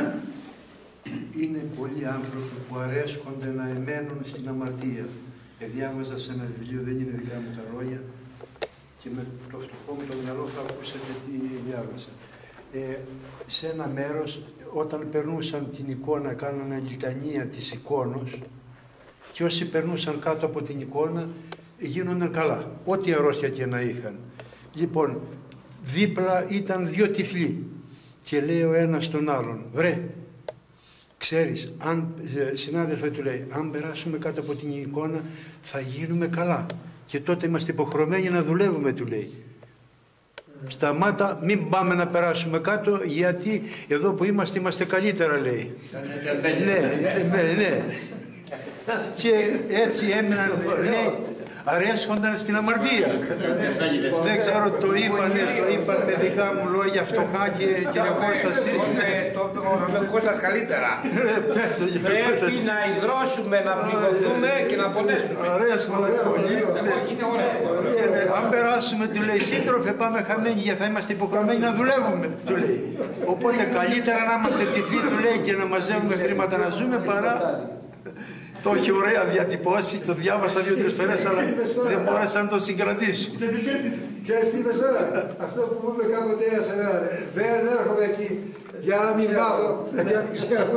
Είναι πολλοί άνθρωποι που αρέσκονται να εμένουν στην αμαρτία. Ε, διάβαζα σε ένα βιβλίο, δεν είναι δικά μου τα λόγια, και με το φτωχό μου το μυαλό θα ακούσετε τι διάβασα. Ε, σε ένα μέρος, όταν περνούσαν την εικόνα, κάνανε λιτανία της εικόνος, και όσοι περνούσαν κάτω από την εικόνα γίνονταν καλά, ό,τι αρρώστια και να είχαν. Λοιπόν, δίπλα ήταν δύο τυφλοί και λέει ο ένας στον άλλον, βρε, ξέρεις, αν, συνάδελφε του λέει, αν περάσουμε κάτω από την εικόνα θα γίνουμε καλά και τότε είμαστε υποχρεωμένοι να δουλεύουμε, του λέει. Σταμάτα, μην πάμε να περάσουμε κάτω, γιατί εδώ που είμαστε είμαστε καλύτερα, λέει. Ναι, ναι, ναι. Και έτσι έμειναν, λέει, αρέσκονταν στην αμαρτία. Δεν ξέρω, το είπαν, το είπαν με δικά μου λόγια φτωχά και κύριε Κώστα. Το είπε ο Κώστας καλύτερα. Πρέπει να υδρώσουμε, να πληγωθούμε και να πονέσουμε. Αρέσκονταν πολύ. Αν περάσουμε, του λέει, σύντροφε, πάμε χαμένοι, γιατί θα είμαστε υποχρεωμένοι να δουλεύουμε, του λέει. Οπότε καλύτερα να είμαστε τυφλοί, του λέει, και να μαζεύουμε χρήματα να ζούμε, παρά. Το έχει ωραία διατυπώσει, το διάβασα δύο-τρεις φορές, αλλά δεν μπόρεσα να το συγκρατήσω. Ξέρεις τι είπες τώρα? Αυτό που μου είπε κάποτε ένας εμένα, δεν έρχομαι εκεί για να μην μάθω, για να μην ξέρω.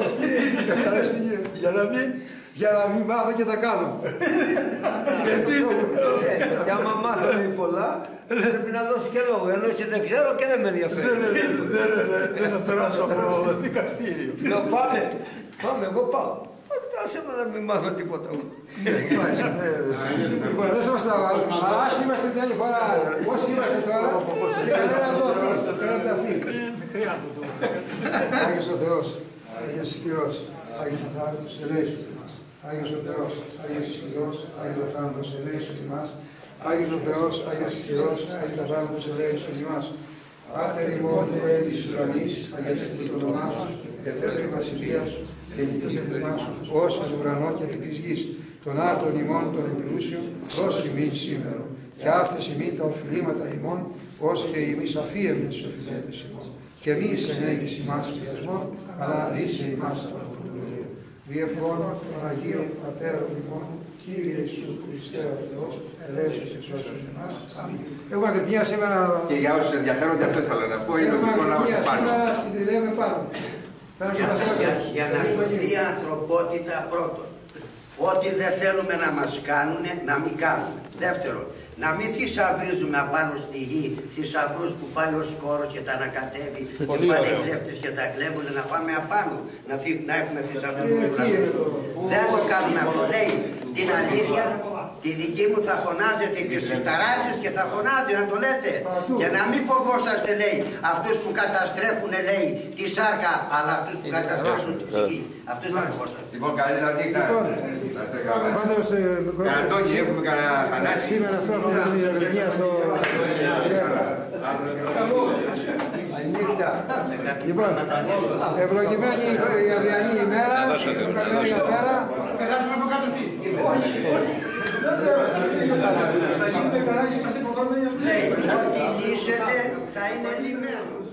Για να μην... Για να μην μάθω και τα κάνω. Έτσι είναι. Και άμα μάθω πολλά, πρέπει να δώσει και λόγο. Ενώ εσύ δεν ξέρω και δεν με ενδιαφέρει. Δεν θα περάσω από το δικαστήριο. Λέω πάμε, πάμε, εγώ πάω. Άσε με να μην μάθω τίποτα. Λοιπόν, δεν σας τα βάλω, αλλά ας είμαστε την άλλη φορά, όσοι είμαστε τώρα, κανένα το αυτή, κανένα αυτή. Άγιος ο Θεός, Άγιος Ισχυρός, Άγιος ο Θάνατος, ελέησου μας. Άγιος ο Θεός, Άγιος Ισχυρός, Άγιος ο Θάνατος, ελέησου μας. Άγιος ο Θεός, Άγιος Ισχυρός, Άγιος ο Θάνατος, ελέησου μας. Πάτερ ημών που έντης της ουρανής, αγιαστεί το όνομά σου, εθέλει η βασιλεία σου, και η τύχη σου, ως εν ουρανό και επί της γης, των άρτων ημών των επιρούσιων, δώσ' ημίν σήμερα, και άφθες ημίν τα οφειλήματα ημών, ως και ημείς αφίεμεν τις οφειλέτες ημών. Και μη ενέγγιση ημάς πιασμών, αλλά ρίσε ημάς από το πλούριο. Διευχώνω των Αγίων Πατέρων ημών, Κύριε Ιησού Χριστέ ο Θεός, ελέησος και σώσος εμάς. Αμήν. Έχουμε αγρυπνία σήμερα. Και για όσους ενδιαφέρονται, αυτό ήθελα να πω, είναι ότι εικόνα όσο πάνω. Σήμερα στην Τηλέμε πάνω. Για, για, για να σωθεί η ανθρωπότητα πρώτον. Ό,τι δεν θέλουμε να μας κάνουν, να μην κάνουμε. Δεύτερον, να μην θησαυρίζουμε απάνω στη γη θησαυρούς που πάει ο σκόρος και τα ανακατεύει και πάνε οι κλέφτες και τα κλέβουν, να πάμε απάνω, να, θυ, να έχουμε θησαυρούς. Δεν το κάνουμε αυτό. Λέει την αλήθεια, τη δική μου θα φωνάζετε και στις ταράτσες και θα φωνάζετε, να το λέτε. Και να μην φοβόσαστε, λέει, αυτούς που καταστρέφουν, λέει, τη σάρκα, αλλά αυτούς που καταστρέφουν τη ψυχή. Αυτούς θα φοβόσαστε. Λοιπόν, καλή σας νύχτα. Αντώνη, έχουμε κανένα ανάγκη. Σήμερα αυτό που είναι η αγρυπνία στο... Λοιπόν, ευλογημένη η αυριανή ημέρα. Ευλογημένη ημέρα. Περάσαμε από κάτω τι. Λέει, ό,τι λύσετε θα είναι λυμένο.